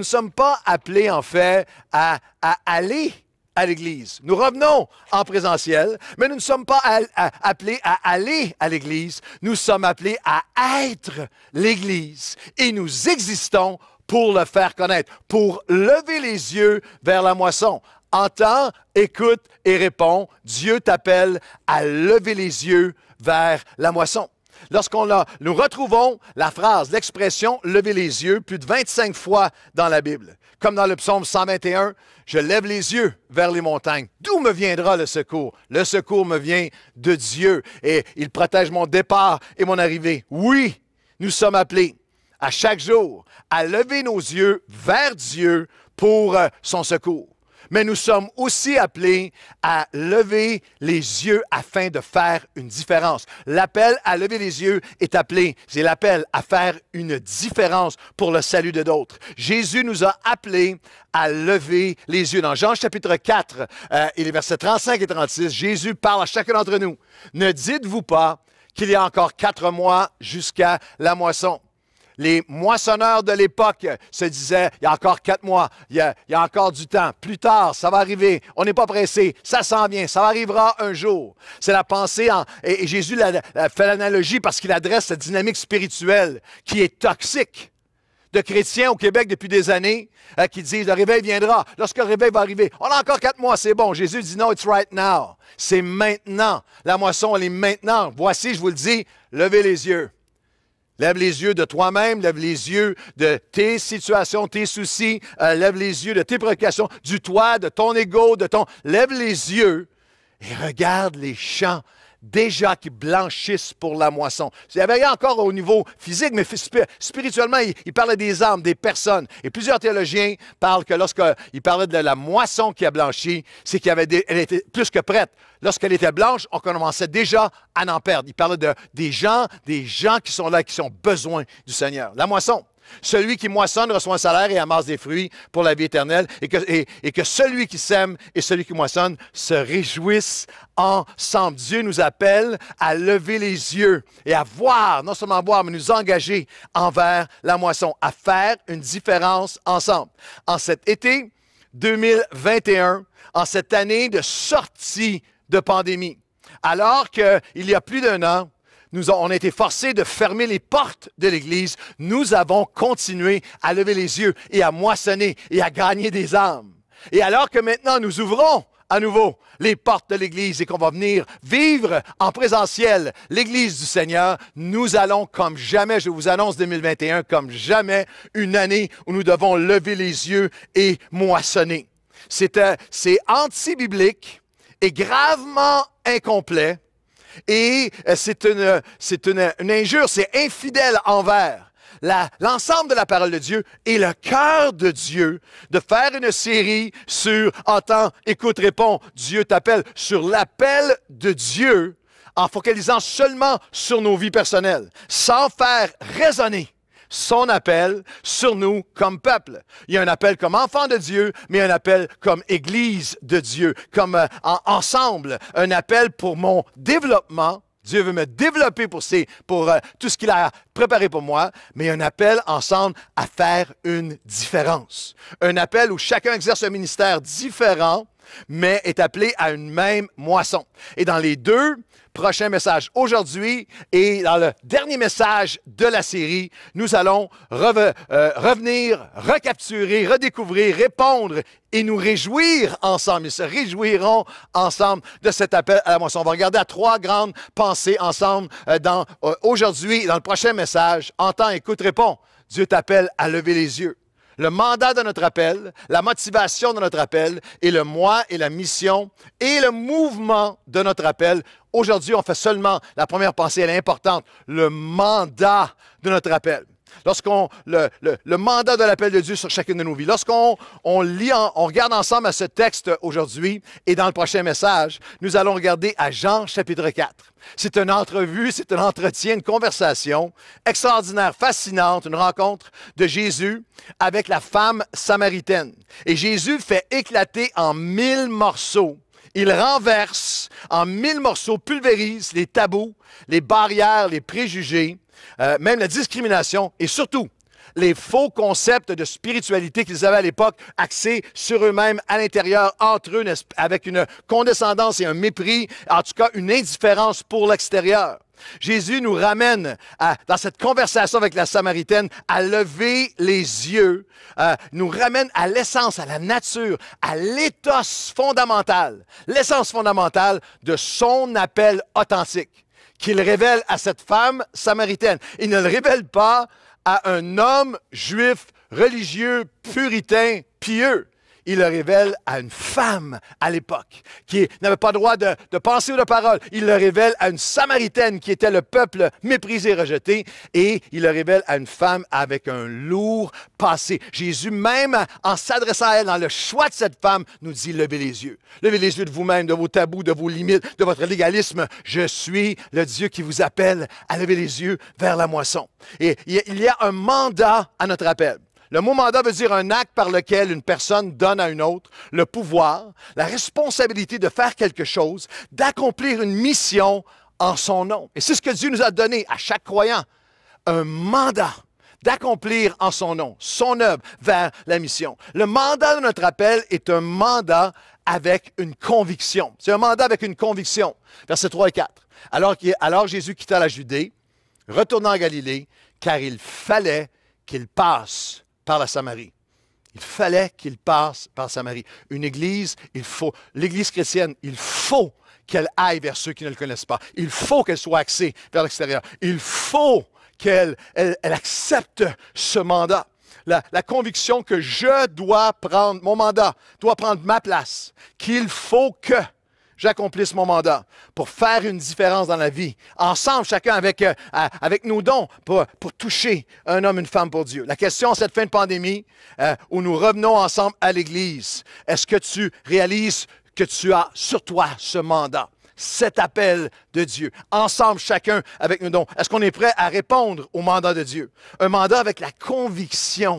S6: en fait à aller à l'Église. Nous revenons en présentiel, mais nous ne sommes pas appelés à aller à l'Église. Nous sommes appelés à être l'Église et nous existons pour le faire connaître, pour lever les yeux vers la moisson. Entends, écoute et réponds. Dieu t'appelle à lever les yeux vers la moisson. Nous retrouvons la phrase, l'expression « lever les yeux » plus de 25 fois dans la Bible. Comme dans le psaume 121, « Je lève les yeux vers les montagnes. D'où me viendra le secours? Le secours me vient de Dieu et il protège mon départ et mon arrivée. » Oui, nous sommes appelés à chaque jour à lever nos yeux vers Dieu pour son secours. Mais nous sommes aussi appelés à lever les yeux afin de faire une différence. L'appel à lever les yeux est appelé, c'est l'appel à faire une différence pour le salut de d'autres. Jésus nous a appelés à lever les yeux. Dans Jean chapitre 4 et les versets 35 et 36, Jésus parle à chacun d'entre nous. Ne dites-vous pas qu'il y a encore 4 mois jusqu'à la moisson. Les moissonneurs de l'époque se disaient, il y a encore 4 mois, il y a encore du temps, plus tard, ça va arriver, on n'est pas pressé, ça s'en vient, ça arrivera un jour. C'est la pensée, et Jésus fait l'analogie parce qu'il adresse cette dynamique spirituelle qui est toxique. De chrétiens au Québec depuis des années qui disent, le réveil viendra, lorsque le réveil va arriver, on a encore 4 mois, c'est bon. Jésus dit, non, it's right now. C'est maintenant. La moisson, elle est maintenant. Voici, je vous le dis, levez les yeux. Lève les yeux de toi-même, lève les yeux de tes situations, tes soucis, lève les yeux de tes préoccupations, du toi, de ton ego, de ton... Lève les yeux et regarde les champs déjà qui blanchissent pour la moisson. Il y avait rien encore au niveau physique, mais spirituellement, il parlait des âmes, des personnes. Et plusieurs théologiens parlent que lorsqu'il parlait de la moisson qui a blanchi, c'est qu'elle était plus que prête. Lorsqu'elle était blanche, on commençait déjà à en perdre. Il parlait des gens qui sont là, qui ont besoin du Seigneur. La moisson. Celui qui moissonne reçoit un salaire et amasse des fruits pour la vie éternelle, et que celui qui sème et celui qui moissonne se réjouissent ensemble. Dieu nous appelle à lever les yeux et à voir, non seulement voir, mais nous engager envers la moisson, à faire une différence ensemble. En cet été 2021, en cette année de sortie de pandémie, alors qu'il y a plus d'1 an, on a été forcés de fermer les portes de l'Église. Nous avons continué à lever les yeux et à moissonner et à gagner des âmes. Et alors que maintenant nous ouvrons à nouveau les portes de l'Église et qu'on va venir vivre en présentiel l'Église du Seigneur, nous allons comme jamais, je vous annonce 2021, comme jamais une année où nous devons lever les yeux et moissonner. C'est anti-biblique et gravement incomplet. Et c'est une injure, c'est infidèle envers l'ensemble de la parole de Dieu et le cœur de Dieu de faire une série sur « Entends, écoute, réponds, Dieu t'appelle », sur l'appel de Dieu en focalisant seulement sur nos vies personnelles, sans faire résonner son appel sur nous comme peuple. Il y a un appel comme enfant de Dieu, mais un appel comme Église de Dieu, comme ensemble, un appel pour mon développement. Dieu veut me développer pour tout ce qu'il a préparé pour moi, mais un appel ensemble à faire une différence. Un appel où chacun exerce un ministère différent, mais est appelé à une même moisson. Et dans les 2 prochains messages aujourd'hui et dans le dernier message de la série, nous allons revenir, recapturer, redécouvrir, répondre et nous réjouir ensemble. Ils se réjouiront ensemble de cet appel à la moisson. On va regarder à 3 grandes pensées ensemble aujourd'hui, dans le prochain message. Entends, écoute, réponds. Dieu t'appelle à lever les yeux. Le mandat de notre appel, la motivation de notre appel et le moi et la mission et le mouvement de notre appel. Aujourd'hui, on fait seulement, la première pensée, elle est importante, le mandat de notre appel. Le mandat de l'appel de Dieu sur chacune de nos vies. Lorsqu'on regarde ensemble à ce texte aujourd'hui et dans le prochain message, nous allons regarder à Jean chapitre 4. C'est une entrevue, c'est un entretien, une conversation extraordinaire, fascinante, une rencontre de Jésus avec la femme samaritaine. Et Jésus fait éclater en 1000 morceaux. Il renverse en 1000 morceaux, pulvérise les tabous, les barrières, les préjugés, même la discrimination et surtout les faux concepts de spiritualité qu'ils avaient à l'époque axés sur eux-mêmes, à l'intérieur, entre eux, avec une condescendance et un mépris, en tout cas une indifférence pour l'extérieur. Jésus nous ramène dans cette conversation avec la Samaritaine à lever les yeux, nous ramène à l'essence, à la nature, à l'ethos fondamental, l'essence fondamentale de son appel authentique qu'il révèle à cette femme samaritaine. Il ne le révèle pas à un homme juif, religieux, puritain, pieux. Il le révèle à une femme à l'époque qui n'avait pas le droit de penser ou de parole. Il le révèle à une Samaritaine qui était le peuple méprisé et rejeté. Et il le révèle à une femme avec un lourd passé. Jésus, même en s'adressant à elle, dans le choix de cette femme, nous dit « Levez les yeux. Levez les yeux de vous-même, de vos tabous, de vos limites, de votre légalisme. Je suis le Dieu qui vous appelle à lever les yeux vers la moisson. » Et il y a un mandat à notre appel. Le mot mandat veut dire un acte par lequel une personne donne à une autre le pouvoir, la responsabilité de faire quelque chose, d'accomplir une mission en son nom. Et c'est ce que Dieu nous a donné à chaque croyant, un mandat d'accomplir en son nom, son œuvre vers la mission. Le mandat de notre appel est un mandat avec une conviction. C'est un mandat avec une conviction. Versets 3 et 4. Alors Jésus quitta la Judée, retourna en Galilée, car il fallait qu'il passe par la Samarie. Il fallait qu'il passe par Samarie. Une église, l'Église chrétienne, il faut qu'elle aille vers ceux qui ne le connaissent pas. Il faut qu'elle soit axée vers l'extérieur. Il faut qu'elle accepte ce mandat. La conviction que je dois prendre, mon mandat doit prendre ma place, qu'il faut que j'accomplisse mon mandat pour faire une différence dans la vie, ensemble, chacun avec nos dons, pour toucher un homme, une femme pour Dieu. La question en cette fin de pandémie, où nous revenons ensemble à l'Église, est-ce que tu réalises que tu as sur toi ce mandat, cet appel de Dieu, ensemble, chacun avec nos dons? Est-ce qu'on est prêt à répondre au mandat de Dieu? Un mandat avec la conviction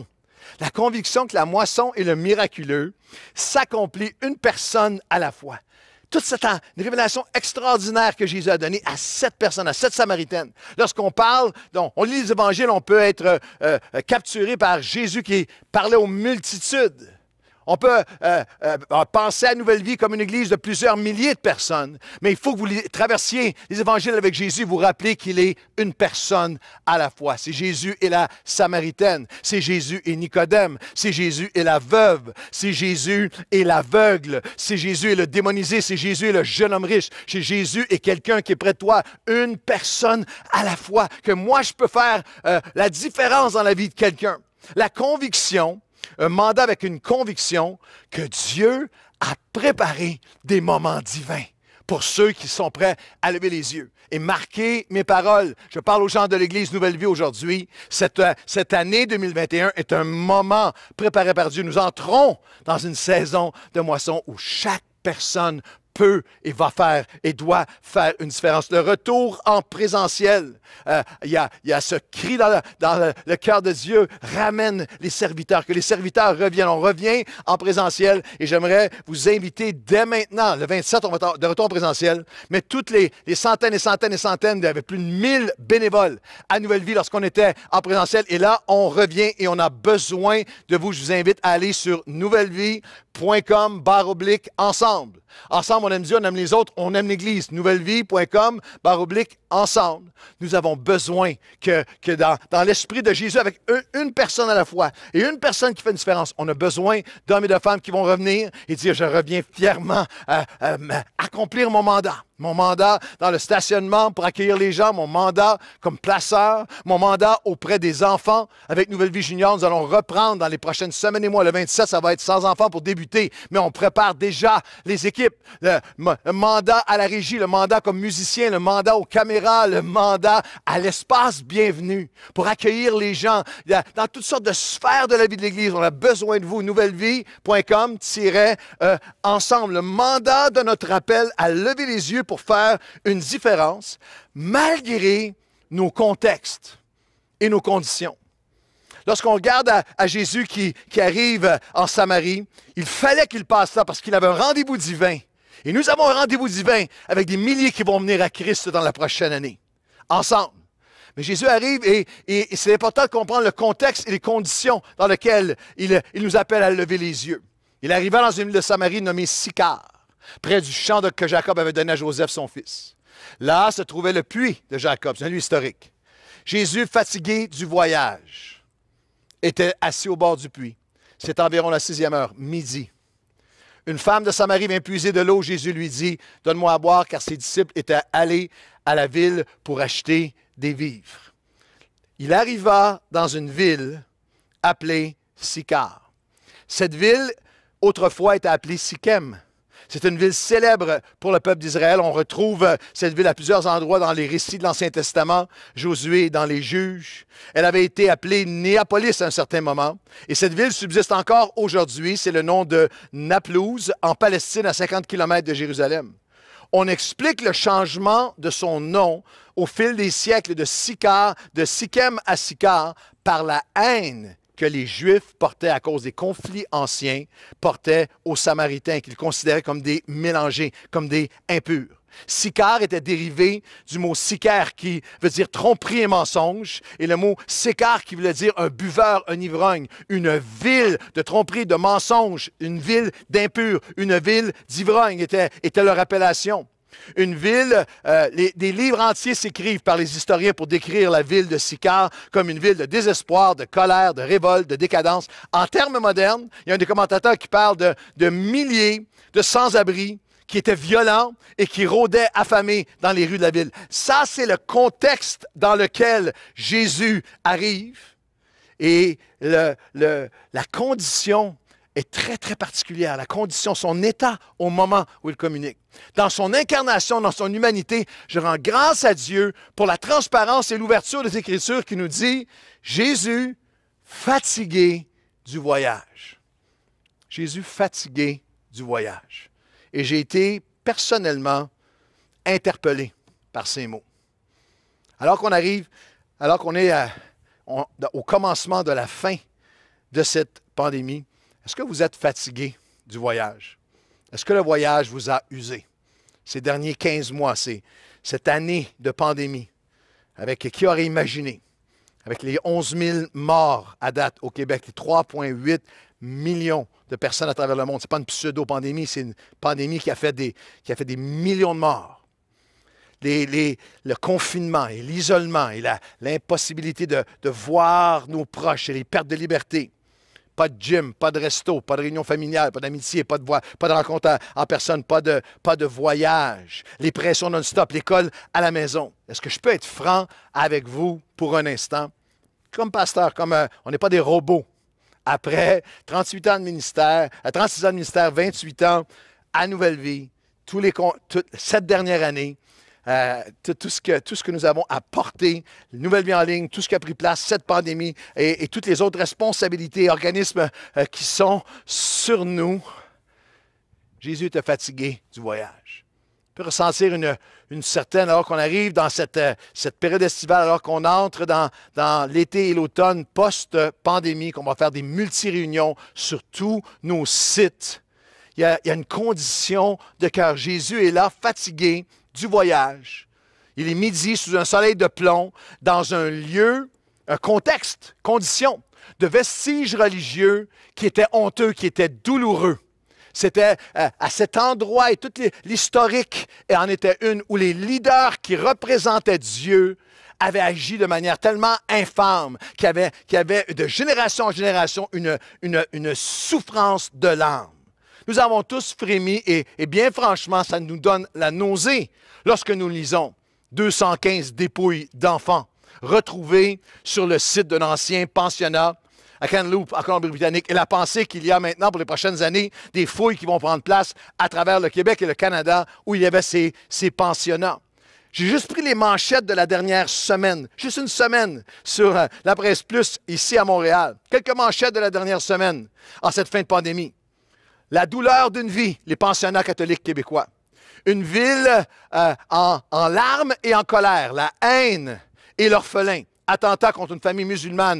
S6: que la moisson et le miraculeux s'accompllit une personne à la fois. Toute cette une révélation extraordinaire que Jésus a donnée à cette personne, à cette Samaritaine. Lorsqu'on parle, on lit les évangiles, on peut être capturé par Jésus qui parlait aux multitudes. On peut penser à Nouvelle Vie comme une église de plusieurs milliers de personnes, mais il faut que vous traversiez les évangiles avec Jésus, vous rappelez qu'il est une personne à la fois. C'est Jésus et la Samaritaine, c'est Jésus et Nicodème, c'est Jésus et la veuve, c'est Jésus et l'aveugle, c'est Jésus et le démonisé, c'est Jésus et le jeune homme riche, c'est Jésus et quelqu'un qui est près de toi, une personne à la fois, que moi je peux faire la différence dans la vie de quelqu'un. La conviction, un mandat avec une conviction que Dieu a préparé des moments divins pour ceux qui sont prêts à lever les yeux. Et marquez mes paroles. Je parle aux gens de l'Église Nouvelle Vie aujourd'hui. Cette année 2021 est un moment préparé par Dieu. Nous entrons dans une saison de moisson où chaque personne peut et va faire et doit faire une différence. Le retour en présentiel, il y a ce cri dans le cœur de Dieu, ramène les serviteurs, que les serviteurs reviennent. On revient en présentiel et j'aimerais vous inviter dès maintenant, le 27, on va être de retour en présentiel, mais toutes les centaines et centaines et centaines, il y avait plus de 1000 bénévoles à Nouvelle Vie lorsqu'on était en présentiel et là, on revient et on a besoin de vous. Je vous invite à aller sur nouvellevie.com/ensemble. Ensemble, on aime Dieu, on aime les autres, on aime l'Église. Nouvellevie.com/ensemble. Nous avons besoin que dans l'esprit de Jésus, avec une personne à la fois et une personne qui fait une différence, on a besoin d'hommes et de femmes qui vont revenir et dire, je reviens fièrement accomplir mon mandat. Mon mandat dans le stationnement pour accueillir les gens, mon mandat comme placeur, mon mandat auprès des enfants. Avec Nouvelle Vie Junior, nous allons reprendre dans les prochaines semaines et mois. Le 27, ça va être sans enfants pour débuter, mais on prépare déjà les équipes. Le mandat à la régie, le mandat comme musicien, le mandat aux caméras, le mandat à l'espace bienvenu pour accueillir les gens dans toutes sortes de sphères de la vie de l'Église. On a besoin de vous. Nouvellevie.com/ensemble. Le mandat de notre appel à lever les yeux pour faire une différence malgré nos contextes et nos conditions. Lorsqu'on regarde à Jésus qui arrive en Samarie, il fallait qu'il passe là parce qu'il avait un rendez-vous divin. Et nous avons un rendez-vous divin avec des milliers qui vont venir à Christ dans la prochaine année, ensemble. Mais Jésus arrive et c'est important de comprendre le contexte et les conditions dans lesquelles il nous appelle à lever les yeux. Il arriva dans une ville de Samarie nommée Sychar, près du champ que Jacob avait donné à Joseph, son fils. Là se trouvait le puits de Jacob, c'est un lieu historique. Jésus, fatigué du voyage, était assis au bord du puits. C'est environ la 6e heure, midi. Une femme de Samarie vient puiser de l'eau. Jésus lui dit, « Donne-moi à boire, car ses disciples étaient allés à la ville pour acheter des vivres. » Il arriva dans une ville appelée Sychar. Cette ville, autrefois, était appelée Sichem. C'est une ville célèbre pour le peuple d'Israël. On retrouve cette ville à plusieurs endroits dans les récits de l'Ancien Testament, Josué dans les Juges. Elle avait été appelée Néapolis à un certain moment. Et cette ville subsiste encore aujourd'hui. C'est le nom de Naplouse, en Palestine, à 50 km de Jérusalem. On explique le changement de son nom au fil des siècles de Sichem à Sychar par la haine que les Juifs portaient à cause des conflits anciens, portaient aux Samaritains, qu'ils considéraient comme des mélangés, comme des impurs. Sicare était dérivé du mot sicaire qui veut dire tromperie et mensonge, et le mot sécar qui voulait dire un buveur, un ivrogne, une ville de tromperie, de mensonge, une ville d'impurs, une ville d'ivrogne était leur appellation. Une ville, des livres entiers s'écrivent par les historiens pour décrire la ville de Sicare comme une ville de désespoir, de colère, de révolte, de décadence. En termes modernes, il y a un des commentateurs qui parle de milliers de sans-abri qui étaient violents et qui rôdaient affamés dans les rues de la ville. Ça, c'est le contexte dans lequel Jésus arrive. Et la condition est très, très particulière. La condition, son état au moment où il communique. Dans son incarnation, dans son humanité, je rends grâce à Dieu pour la transparence et l'ouverture des Écritures qui nous dit Jésus fatigué du voyage. Jésus fatigué du voyage. Et j'ai été personnellement interpellé par ces mots. Alors qu'on arrive, alors qu'on est au commencement de la fin de cette pandémie, est-ce que vous êtes fatigué du voyage? Est-ce que le voyage vous a usé? Ces derniers 15 mois, cette année de pandémie, avec qui aurait imaginé, avec les 11 000 morts à date au Québec, les 3,8 millions de personnes à travers le monde. Ce n'est pas une pseudo-pandémie, c'est une pandémie qui a fait des millions de morts. Le confinement et l'isolement et l'impossibilité de voir nos proches et les pertes de liberté. Pas de gym, pas de resto, pas de réunion familiale, pas d'amitié, pas de rencontre en personne, pas de voyage, les pressions non-stop, l'école à la maison. Est-ce que je peux être franc avec vous pour un instant? Comme pasteur, on n'est pas des robots. Après 38 ans de ministère, 36 ans de ministère, 28 ans à Nouvelle Vie, cette dernière année, tout ce que nous avons apporté, Nouvelle Vie en ligne, tout ce qui a pris place, cette pandémie et toutes les autres responsabilités et organismes qui sont sur nous, Jésus était fatigué du voyage. On peut ressentir une certaine, alors qu'on arrive dans cette période estivale, alors qu'on entre dans l'été et l'automne post-pandémie, qu'on va faire des multi-réunions sur tous nos sites. Il y a une condition de cœur. Jésus est là, fatigué du voyage. Il est midi sous un soleil de plomb, dans un lieu, un contexte, condition de vestiges religieux qui étaient honteux, qui étaient douloureux. C'était à cet endroit, et toute l'historique en était une, où les leaders qui représentaient Dieu avaient agi de manière tellement infâme qu'il y avait de génération en génération une souffrance de l'âme. Nous avons tous frémi et bien franchement, ça nous donne la nausée lorsque nous lisons 215 dépouilles d'enfants retrouvées sur le site d'un ancien pensionnat à Kamloops, en Colombie-Britannique, et la pensée qu'il y a maintenant pour les prochaines années des fouilles qui vont prendre place à travers le Québec et le Canada où il y avait ces pensionnats. J'ai juste pris les manchettes de la dernière semaine, juste une semaine, sur la Presse Plus ici à Montréal. Quelques manchettes de la dernière semaine en cette fin de pandémie. La douleur d'une vie, les pensionnats catholiques québécois. Une ville en larmes et en colère, la haine et l'orphelin. Attentat contre une famille musulmane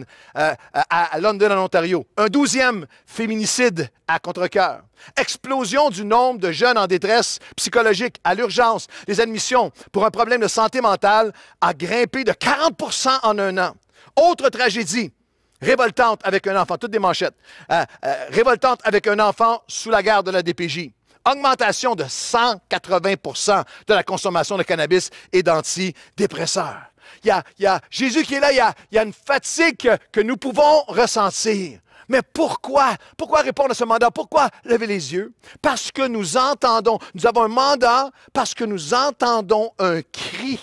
S6: à London, en Ontario. Un 12e féminicide à Contrecœur. Explosion du nombre de jeunes en détresse psychologique à l'urgence. Les admissions pour un problème de santé mentale a grimpé de 40 % en un an. Autre tragédie. Révoltante avec un enfant, toutes des manchettes. Révoltante avec un enfant sous la garde de la DPJ. Augmentation de 180 % de la consommation de cannabis et d'antidépresseurs. Il y a Jésus qui est là, il y a une fatigue que nous pouvons ressentir. Mais pourquoi? Pourquoi répondre à ce mandat? Pourquoi lever les yeux? Parce que nous entendons, nous avons un mandat, parce que nous entendons un cri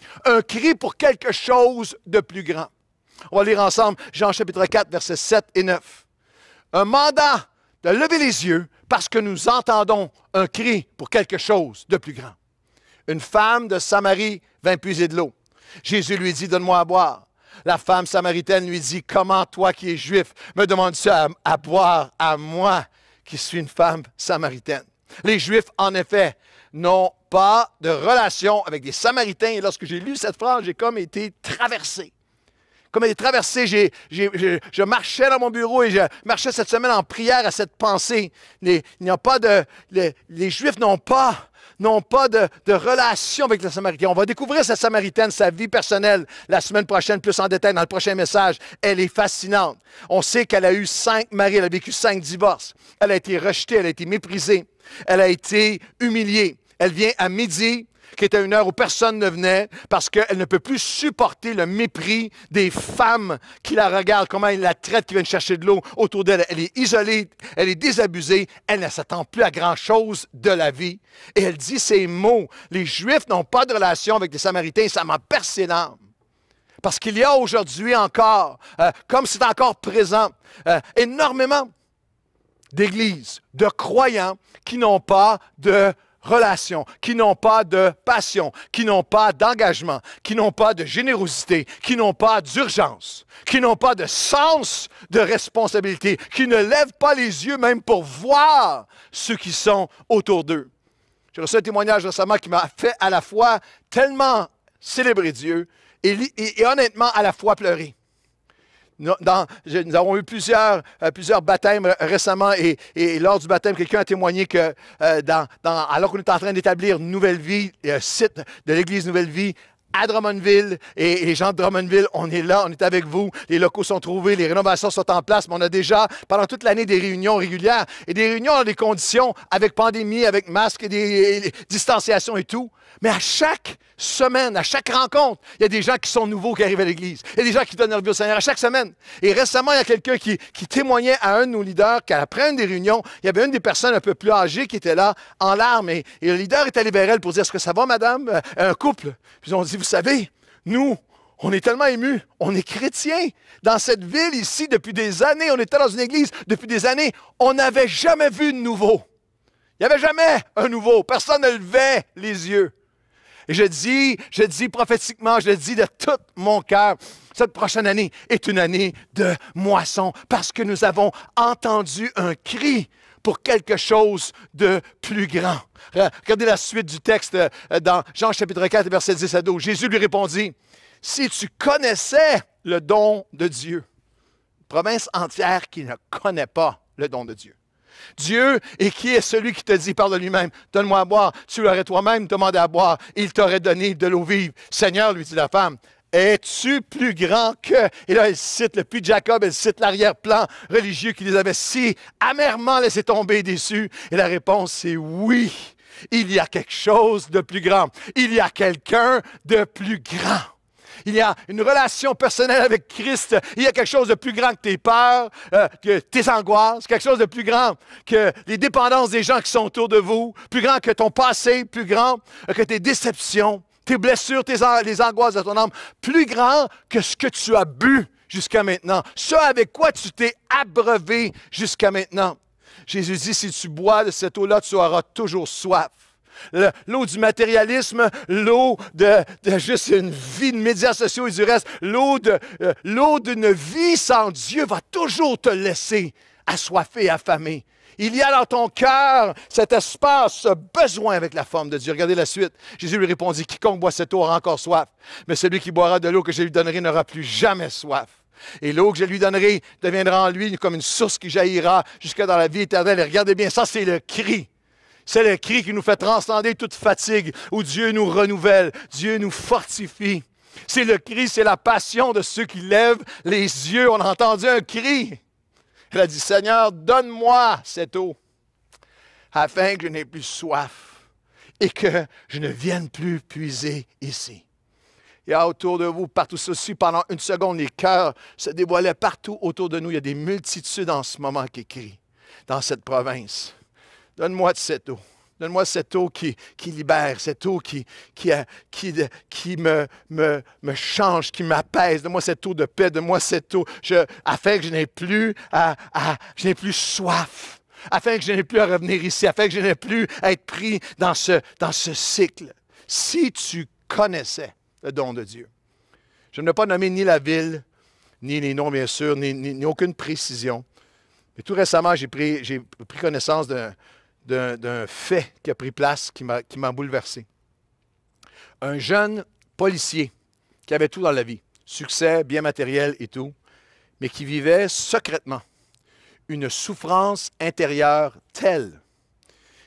S6: pour quelque chose de plus grand. On va lire ensemble Jean chapitre 4, versets 7 et 9. Un mandat de lever les yeux parce que nous entendons un cri pour quelque chose de plus grand. Une femme de Samarie vint puiser de l'eau. Jésus lui dit, donne-moi à boire. La femme samaritaine lui dit, comment toi qui es juif me demandes-tu à boire à moi qui suis une femme samaritaine? Les Juifs, en effet, n'ont pas de relation avec des Samaritains. Et lorsque j'ai lu cette phrase, j'ai comme été traversé. Comme elle est traversée, je marchais dans mon bureau et je marchais cette semaine en prière à cette pensée. Les Juifs n'ont pas n'ont pas de relation avec le Samaritain. On va découvrir cette Samaritaine, sa vie personnelle, la semaine prochaine, plus en détail dans le prochain message. Elle est fascinante. On sait qu'elle a eu 5 maris, elle a vécu 5 divorces. Elle a été rejetée, elle a été méprisée, elle a été humiliée. Elle vient à midi, qui était une heure où personne ne venait, parce qu'elle ne peut plus supporter le mépris des femmes qui la regardent, comment ils la traitent, qui viennent chercher de l'eau autour d'elle. Elle est isolée, elle est désabusée, elle ne s'attend plus à grand-chose de la vie. Et elle dit ces mots, les Juifs n'ont pas de relation avec les Samaritains, ça m'a percé l'âme. Parce qu'il y a aujourd'hui encore, comme c'est encore présent, énormément d'églises, de croyants qui n'ont pas de relations, qui n'ont pas de passion, qui n'ont pas d'engagement, qui n'ont pas de générosité, qui n'ont pas d'urgence, qui n'ont pas de sens de responsabilité, qui ne lèvent pas les yeux même pour voir ceux qui sont autour d'eux. J'ai reçu un témoignage récemment qui m'a fait à la fois tellement célébrer Dieu et honnêtement à la fois pleurer. Nous avons eu plusieurs baptêmes récemment et lors du baptême, quelqu'un a témoigné que alors qu'on est en train d'établir Nouvelle Vie, site de l'Église Nouvelle Vie, à Drummondville, et les gens de Drummondville, on est là, on est avec vous, les locaux sont trouvés, les rénovations sont en place, mais on a déjà, pendant toute l'année, des réunions régulières, et des réunions dans des conditions avec pandémie, avec masque, et des distanciations et tout. Mais à chaque semaine, à chaque rencontre, il y a des gens qui sont nouveaux qui arrivent à l'Église. Il y a des gens qui donnent leur vie au Seigneur à chaque semaine. Et récemment, il y a quelqu'un qui témoignait à un de nos leaders qu'après une des réunions, il y avait une des personnes un peu plus âgées qui était là, en larmes. Et le leader est allé vers elle pour dire, est-ce que ça va, madame? Un couple. Puis ils ont dit, vous savez, nous, on est tellement émus. On est chrétiens dans cette ville ici depuis des années. On était dans une église depuis des années. On n'avait jamais vu de nouveau. Il n'y avait jamais un nouveau. Personne ne levait les yeux. Et je dis prophétiquement, je le dis de tout mon cœur, cette prochaine année est une année de moisson parce que nous avons entendu un cri pour quelque chose de plus grand. Regardez la suite du texte dans Jean chapitre 4, verset 10 à 12. Jésus lui répondit, « Si tu connaissais le don de Dieu, province entière qui ne connaît pas le don de Dieu. Dieu, et qui est celui qui te dit par de lui-même, donne-moi à boire, tu l'aurais toi-même demandé à boire, il t'aurait donné de l'eau vive. Seigneur, lui dit la femme, es-tu plus grand que... Et là, elle cite le puits de Jacob, elle cite l'arrière-plan religieux qui les avait si amèrement laissé tomber et déçus. Et la réponse, c'est oui, il y a quelque chose de plus grand. Il y a quelqu'un de plus grand. Il y a une relation personnelle avec Christ. Il y a quelque chose de plus grand que tes peurs, que tes angoisses, quelque chose de plus grand que les dépendances des gens qui sont autour de vous, plus grand que ton passé, plus grand que tes déceptions, tes blessures, les angoisses de ton âme, plus grand que ce que tu as bu jusqu'à maintenant, ce avec quoi tu t'es abreuvé jusqu'à maintenant. Jésus dit, si tu bois de cette eau-là, tu auras toujours soif. L'eau du matérialisme, l'eau de juste une vie de médias sociaux et du reste, l'eau d'une vie sans Dieu va toujours te laisser assoiffé, affamé. Il y a dans ton cœur cet espace, ce besoin avec la forme de Dieu. Regardez la suite. Jésus lui répondit, quiconque boit cette eau aura encore soif, mais celui qui boira de l'eau que je lui donnerai n'aura plus jamais soif. Et l'eau que je lui donnerai deviendra en lui comme une source qui jaillira jusqu'à dans la vie éternelle. Et regardez bien, ça c'est le cri. C'est le cri qui nous fait transcender toute fatigue, où Dieu nous renouvelle, Dieu nous fortifie. C'est le cri, c'est la passion de ceux qui lèvent les yeux. On a entendu un cri. Elle a dit, Seigneur, donne-moi cette eau, afin que je n'ai plus soif et que je ne vienne plus puiser ici. Il y a autour de vous, partout ceci, pendant une seconde, les cœurs se dévoilaient partout autour de nous. Il y a des multitudes en ce moment qui crient dans cette province. Donne-moi de cette eau. Donne-moi cette eau qui libère, cette eau qui me change, qui m'apaise. Donne-moi cette eau de paix, donne-moi cette eau afin que je n'ai plus soif, afin que je n'ai plus à revenir ici, afin que je n'ai plus à être pris dans ce cycle. Si tu connaissais le don de Dieu. Je ne vais pas nommer ni la ville, ni les noms, bien sûr, ni aucune précision. Mais tout récemment, j'ai pris connaissance d'un fait qui a pris place, qui m'a bouleversé. Un jeune policier qui avait tout dans la vie, succès, bien matériel et tout, mais qui vivait secrètement une souffrance intérieure telle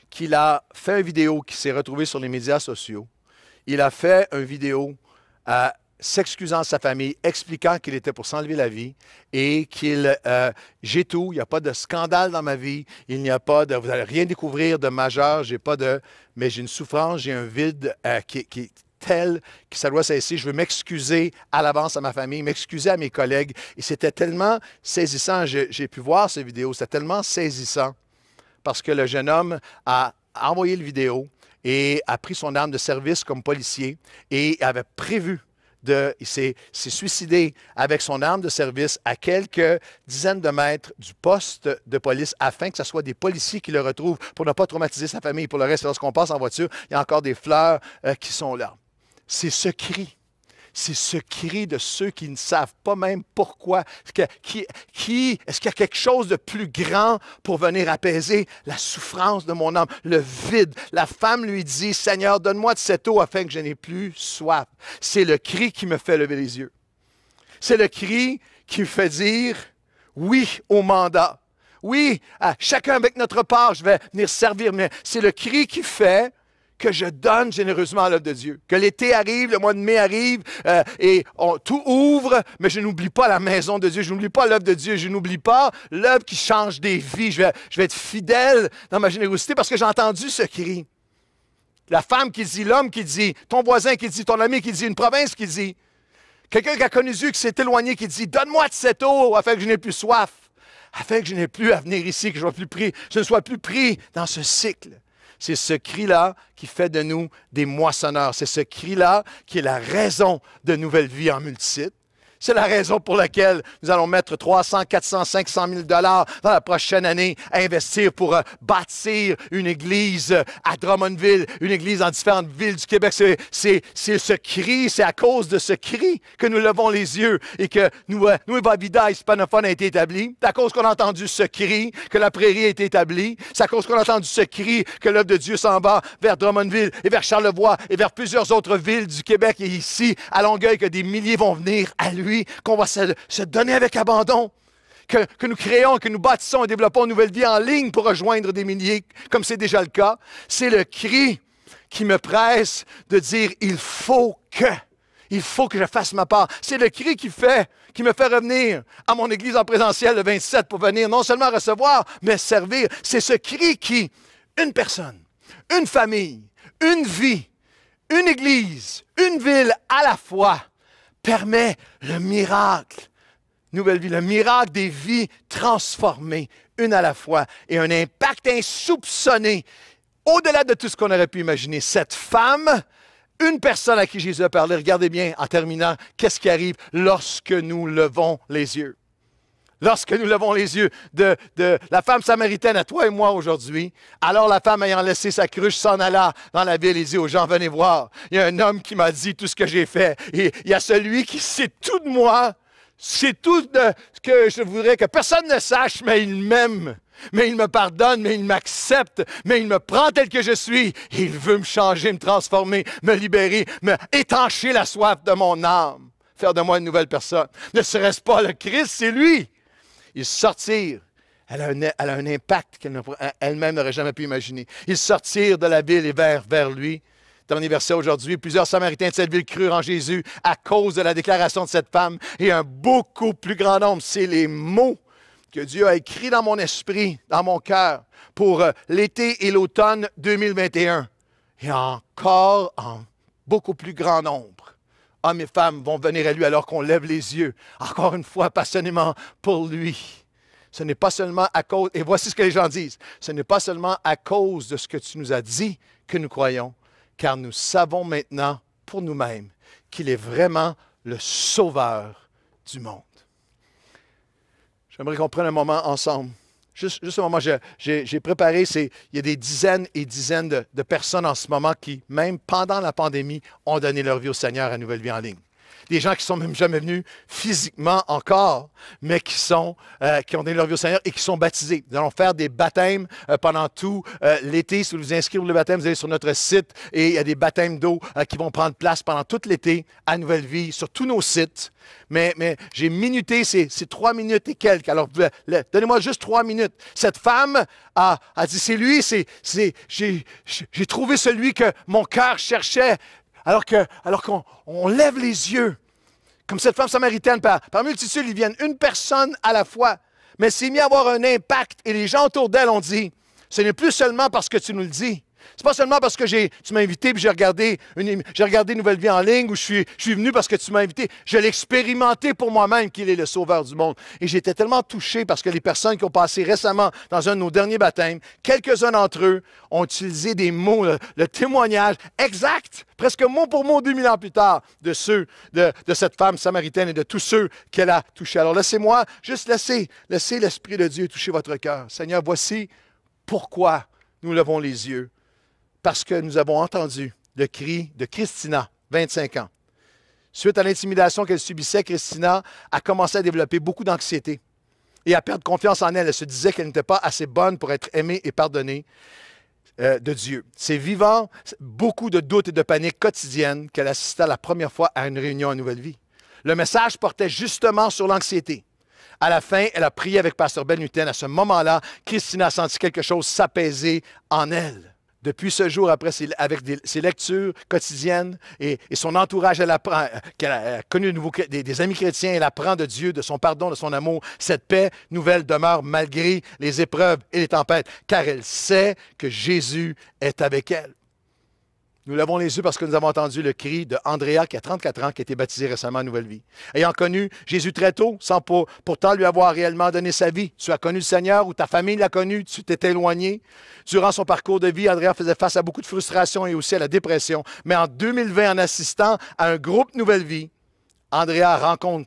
S6: qu'il a fait une vidéo qui s'est retrouvée sur les médias sociaux. Il a fait une vidéo s'excusant de sa famille, expliquant qu'il était pour s'enlever la vie et qu'il j'ai tout, il n'y a pas de scandale dans ma vie, il n'y a pas de, vous n'allez rien découvrir de majeur, mais j'ai une souffrance, j'ai un vide qui est tel que ça doit cesser. Je veux m'excuser à l'avance à ma famille, m'excuser à mes collègues. Et c'était tellement saisissant. J'ai pu voir cette vidéo, c'était tellement saisissant parce que le jeune homme a envoyé la vidéo et a pris son arme de service comme policier et avait prévu il s'est suicidé avec son arme de service à quelques dizaines de mètres du poste de police afin que ce soit des policiers qui le retrouvent pour ne pas traumatiser sa famille. Pour le reste, lorsqu'on passe en voiture, il y a encore des fleurs qui sont là. C'est ce cri. C'est ce cri de ceux qui ne savent pas même pourquoi. Est-ce qu'il y a quelque chose de plus grand pour venir apaiser la souffrance de mon âme, le vide? La femme lui dit, « Seigneur, donne-moi de cette eau afin que je n'ai plus soif. » C'est le cri qui me fait lever les yeux. C'est le cri qui me fait dire, « Oui au mandat. Oui, chacun avec notre part, je vais venir servir. » Mais c'est le cri qui fait que je donne généreusement à l'œuvre de Dieu. Que l'été arrive, le mois de mai arrive, et tout ouvre, mais je n'oublie pas la maison de Dieu, je n'oublie pas l'œuvre de Dieu, je n'oublie pas l'œuvre qui change des vies. Je vais être fidèle dans ma générosité parce que j'ai entendu ce cri. La femme qui dit, l'homme qui dit, ton voisin qui dit, ton ami qui dit, une province qui dit, quelqu'un qui a connu Dieu, qui s'est éloigné, qui dit, donne-moi de cette eau afin que je n'ai plus soif, afin que je n'ai plus à venir ici, que je ne sois plus pris dans ce cycle. C'est ce cri-là qui fait de nous des moissonneurs. C'est ce cri-là qui est la raison de Nouvelle Vie en multisite. C'est la raison pour laquelle nous allons mettre 300, 400, 500 000 $ dans la prochaine année à investir pour bâtir une église à Drummondville, une église dans différentes villes du Québec. C'est ce cri, c'est à cause de ce cri que nous levons les yeux et que nous Vida hispanophone a été établi. C'est à cause qu'on a entendu ce cri que la prairie a été établie. C'est à cause qu'on a entendu ce cri que l'œuvre de Dieu s'en va vers Drummondville et vers Charlevoix et vers plusieurs autres villes du Québec et ici à Longueuil que des milliers vont venir à lui. Qu'on va se donner avec abandon, que nous créons, que nous bâtissons et développons une nouvelle vie en ligne pour rejoindre des milliers, comme c'est déjà le cas. C'est le cri qui me presse de dire « il faut que je fasse ma part ». C'est le cri qui me fait revenir à mon église en présentiel le 27 pour venir non seulement recevoir, mais servir. C'est ce cri qui, une personne, une famille, une vie, une église, une ville à la fois, permet le miracle, Nouvelle Vie, le miracle des vies transformées, une à la fois, et un impact insoupçonné, au-delà de tout ce qu'on aurait pu imaginer. Cette femme, une personne à qui Jésus a parlé, regardez bien, en terminant, qu'est-ce qui arrive lorsque nous levons les yeux? Lorsque nous levons les yeux de la femme samaritaine à toi et moi aujourd'hui, alors la femme ayant laissé sa cruche s'en alla dans la ville et dit aux gens, venez voir, il y a un homme qui m'a dit tout ce que j'ai fait. Et il y a celui qui sait tout de moi, c'est tout ce que je voudrais que personne ne sache, mais il m'aime. Mais il me pardonne, mais il m'accepte, mais il me prend tel que je suis. Il veut me changer, me transformer, me libérer, me étancher la soif de mon âme, faire de moi une nouvelle personne. Ne serait-ce pas le Christ, c'est lui. Ils sortirent, elle a un impact qu'elle-même n'aurait jamais pu imaginer. Ils sortirent de la ville et vers lui. Dernier verset aujourd'hui, plusieurs Samaritains de cette ville crurent en Jésus à cause de la déclaration de cette femme et un beaucoup plus grand nombre. C'est les mots que Dieu a écrits dans mon esprit, dans mon cœur, pour l'été et l'automne 2021. Et encore en beaucoup plus grand nombre. Hommes et femmes vont venir à lui alors qu'on lève les yeux, encore une fois, passionnément pour lui. Ce n'est pas seulement à cause, et voici ce que les gens disent, ce n'est pas seulement à cause de ce que tu nous as dit que nous croyons, car nous savons maintenant pour nous-mêmes qu'il est vraiment le sauveur du monde. J'aimerais qu'on prenne un moment ensemble. Juste un moment, j'ai préparé, il y a des dizaines et dizaines de personnes en ce moment qui, même pendant la pandémie, ont donné leur vie au Seigneur à Nouvelle Vie en ligne. des gens qui sont même jamais venus physiquement encore, mais qui ont donné leur vie au Seigneur et qui sont baptisés. Nous allons faire des baptêmes pendant tout l'été. Si vous vous inscrivez pour le baptême, vous allez sur notre site et il y a des baptêmes d'eau qui vont prendre place pendant tout l'été à Nouvelle Vie sur tous nos sites. Mais j'ai minuté, c'est 3 minutes et quelques. Alors, donnez-moi juste 3 minutes. Cette femme a dit, c'est lui, j'ai trouvé celui que mon cœur cherchait. Alors qu'on lève les yeux, comme cette femme samaritaine, par multitude, ils viennent une personne à la fois. Mais c'est mis à avoir un impact et les gens autour d'elle ont dit, ce n'est plus seulement parce que tu nous le dis. C'est pas seulement parce que tu m'as invité et j'ai regardé Nouvelle Vie en ligne ou je suis venu parce que tu m'as invité. Je l'ai expérimenté pour moi-même qu'il est le sauveur du monde. Et j'étais tellement touché parce que les personnes qui ont passé récemment dans un de nos derniers baptêmes, quelques-uns d'entre eux ont utilisé des mots, le témoignage exact, presque mot pour mot 2000 ans plus tard, de cette femme samaritaine et de tous ceux qu'elle a touchés. Alors laissez-moi juste laisser l'Esprit de Dieu toucher votre cœur. Seigneur, voici pourquoi nous levons les yeux. Parce que nous avons entendu le cri de Christina, 25 ans. Suite à l'intimidation qu'elle subissait, Christina a commencé à développer beaucoup d'anxiété et à perdre confiance en elle. Elle se disait qu'elle n'était pas assez bonne pour être aimée et pardonnée de Dieu. C'est vivant beaucoup de doutes et de panique quotidienne qu'elle assista la première fois à une réunion à Nouvelle Vie. Le message portait justement sur l'anxiété. À la fin, elle a prié avec Pasteur Ben Hutten. À ce moment-là, Christina a senti quelque chose s'apaiser en elle. Depuis ce jour, avec ses lectures quotidiennes et son entourage, qu'elle a connu des amis chrétiens, elle apprend de Dieu, de son pardon, de son amour. Cette paix nouvelle demeure malgré les épreuves et les tempêtes, car elle sait que Jésus est avec elle. Nous levons les yeux parce que nous avons entendu le cri de Andrea, qui a 34 ans, qui a été baptisé récemment à Nouvelle Vie. Ayant connu Jésus très tôt, sans pourtant lui avoir réellement donné sa vie. Tu as connu le Seigneur ou ta famille l'a connu, tu t'es éloigné. Durant son parcours de vie, Andrea faisait face à beaucoup de frustration et aussi à la dépression. Mais en 2020, en assistant à un groupe Nouvelle Vie, Andrea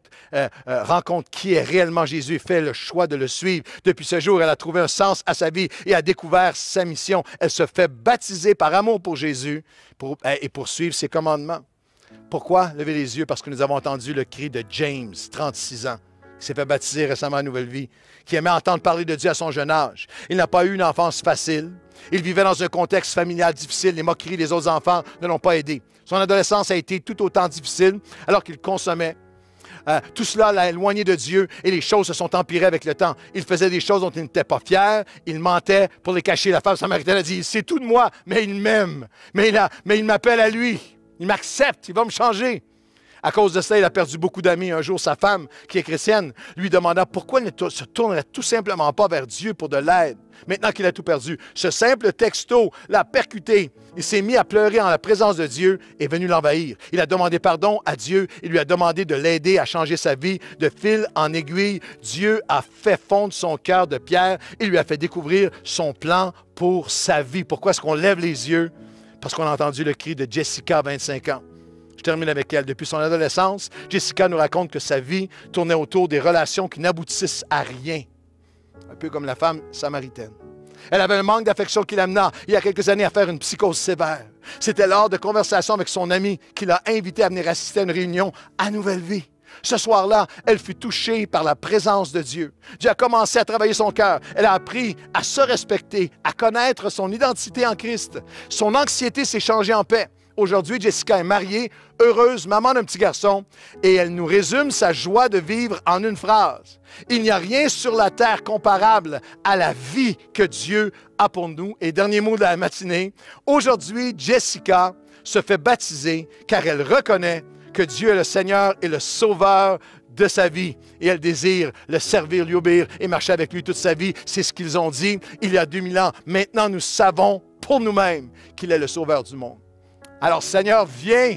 S6: rencontre qui est réellement Jésus et fait le choix de le suivre. Depuis ce jour, elle a trouvé un sens à sa vie et a découvert sa mission. Elle se fait baptiser par amour pour Jésus et poursuivre ses commandements. Pourquoi lever les yeux? Parce que nous avons entendu le cri de James, 36 ans, qui s'est fait baptiser récemment à Nouvelle Vie, qui aimait entendre parler de Dieu à son jeune âge. Il n'a pas eu une enfance facile. Il vivait dans un contexte familial difficile. Les moqueries des autres enfants ne l'ont pas aidé. Son adolescence a été tout autant difficile alors qu'il consommait. Tout cela l'a éloigné de Dieu et les choses se sont empirées avec le temps. Il faisait des choses dont il n'était pas fier. Il mentait pour les cacher. La femme samaritaine a dit, c'est tout de moi, mais il m'aime. Mais il m'appelle à lui. Il m'accepte. Il va me changer. À cause de ça, il a perdu beaucoup d'amis. Un jour, sa femme, qui est chrétienne, lui demanda pourquoi il ne se tournerait tout simplement pas vers Dieu pour de l'aide, maintenant qu'il a tout perdu. Ce simple texto l'a percuté. Il s'est mis à pleurer en la présence de Dieu et est venu l'envahir. Il a demandé pardon à Dieu. Il lui a demandé de l'aider à changer sa vie. De fil en aiguille, Dieu a fait fondre son cœur de pierre. Il lui a fait découvrir son plan pour sa vie. Pourquoi est-ce qu'on lève les yeux? Parce qu'on a entendu le cri de Jessica, 25 ans. Je termine avec elle. Depuis son adolescence, Jessica nous raconte que sa vie tournait autour des relations qui n'aboutissent à rien. Un peu comme la femme samaritaine. Elle avait un manque d'affection qui l'amena, il y a quelques années, à faire une psychose sévère. C'était lors de conversations avec son ami qui l'a invité à venir assister à une réunion à Nouvelle Vie. Ce soir-là, elle fut touchée par la présence de Dieu. Dieu a commencé à travailler son cœur. Elle a appris à se respecter, à connaître son identité en Christ. Son anxiété s'est changée en paix. Aujourd'hui, Jessica est mariée, heureuse, maman d'un petit garçon, et elle nous résume sa joie de vivre en une phrase. Il n'y a rien sur la terre comparable à la vie que Dieu a pour nous. Et dernier mot de la matinée, aujourd'hui, Jessica se fait baptiser car elle reconnaît que Dieu est le Seigneur et le Sauveur de sa vie. Et elle désire le servir, lui obéir et marcher avec lui toute sa vie. C'est ce qu'ils ont dit il y a 2000 ans. Maintenant, nous savons pour nous-mêmes qu'il est le Sauveur du monde. Alors, Seigneur, viens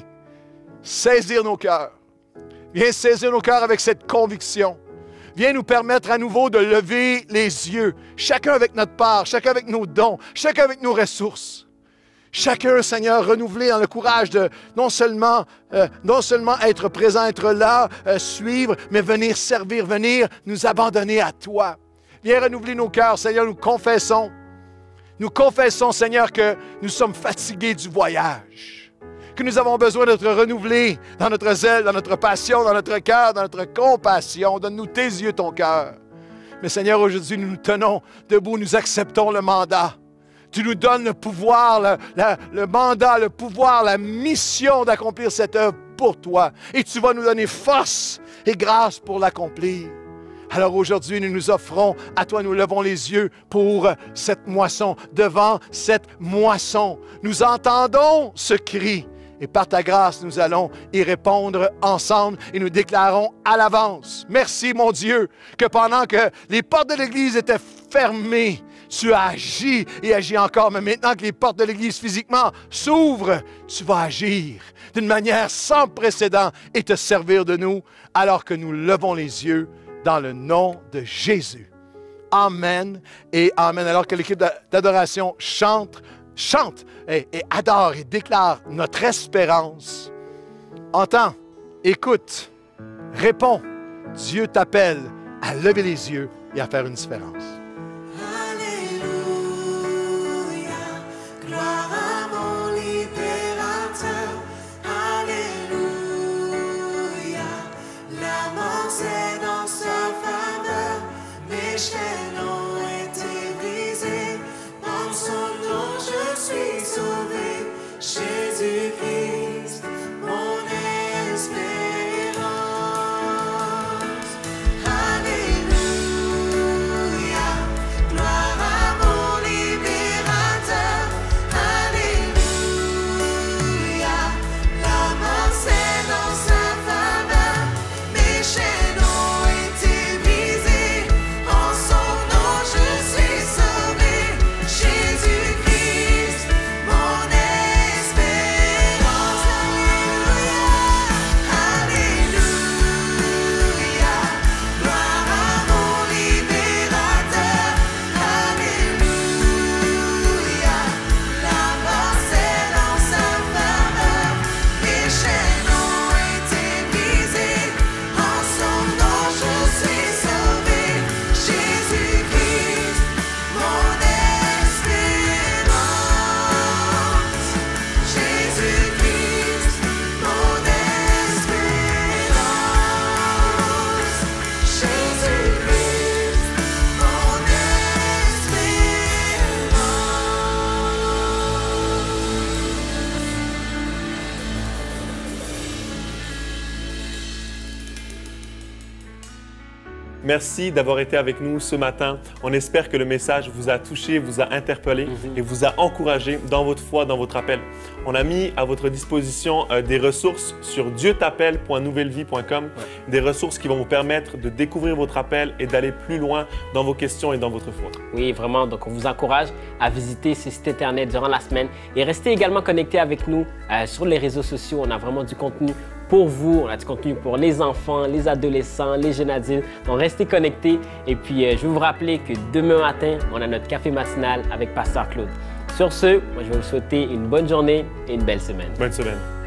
S6: saisir nos cœurs. Viens saisir nos cœurs avec cette conviction. Viens nous permettre à nouveau de lever les yeux, chacun avec notre part, chacun avec nos dons, chacun avec nos ressources. Chacun, Seigneur, renouvelé dans le courage de non seulement être présent, être là, suivre, mais venir servir, venir nous abandonner à toi. Viens renouveler nos cœurs, Seigneur, nous confessons. Nous confessons, Seigneur, que nous sommes fatigués du voyage. que nous avons besoin d'être renouvelés dans notre zèle, dans notre passion, dans notre cœur, dans notre compassion. Donne-nous tes yeux, ton cœur. Mais Seigneur, aujourd'hui, nous nous tenons debout, nous acceptons le mandat. Tu nous donnes le pouvoir, le mandat, le pouvoir, la mission d'accomplir cette œuvre pour toi. Et tu vas nous donner force et grâce pour l'accomplir. Alors aujourd'hui, nous nous offrons à toi, nous levons les yeux pour cette moisson. Devant cette moisson, nous entendons ce cri. Et par ta grâce, nous allons y répondre ensemble et nous déclarons à l'avance. Merci, mon Dieu, que pendant que les portes de l'Église étaient fermées, tu as agi et agis encore. Mais maintenant que les portes de l'Église physiquement s'ouvrent, tu vas agir d'une manière sans précédent et te servir de nous alors que nous levons les yeux dans le nom de Jésus. Amen et amen. Alors que l'équipe d'adoration chante et adore et déclare notre espérance. Entends, écoute, réponds. Dieu t'appelle à lever les yeux et à faire une différence.
S4: Alléluia, gloire à mon libérateur. Alléluia, la mort c'est dans sa faveur. Mes chaînes ont été brisées. En son nom je suis sauvé. Jésus-Christ, mon espérance. Alléluia, gloire à mon libérateur. Alléluia, la mort c'est dans sa faveur. Mes chaînes ont été brisées. En son nom je suis sauvé. Jésus-Christ, mon espérance. Alléluia, gloire à mon libérateur. Alléluia, la mort c'est dans sa faveur. Mes chaînes ont été brisées. En son nom je suis sauvé. Jésus-Christ, mon espérance. Jésus-Christ, mon espérance. Jésus-Christ, mon
S2: Merci d'avoir été avec nous ce matin. On espère que le message vous a touché, vous a interpellé et vous a encouragé dans votre foi, dans votre appel. On a mis à votre disposition des ressources sur dieuxtappelle.nouvellevie.com, des ressources qui vont vous permettre de découvrir votre appel et d'aller plus loin dans vos questions et dans votre foi.
S1: Oui, vraiment. Donc, on vous encourage à visiter ce site Internet durant la semaine et restez également connectés avec nous sur les réseaux sociaux. On a vraiment du contenu pour vous. On a du contenu pour les enfants, les adolescents, les jeunes adultes. Donc, restez connectés. Et puis, je vais vous rappeler que demain matin, on a notre café matinal avec Pasteur Claude. Sur ce, moi, je vais vous souhaiter une bonne journée et une belle semaine.
S2: Bonne semaine.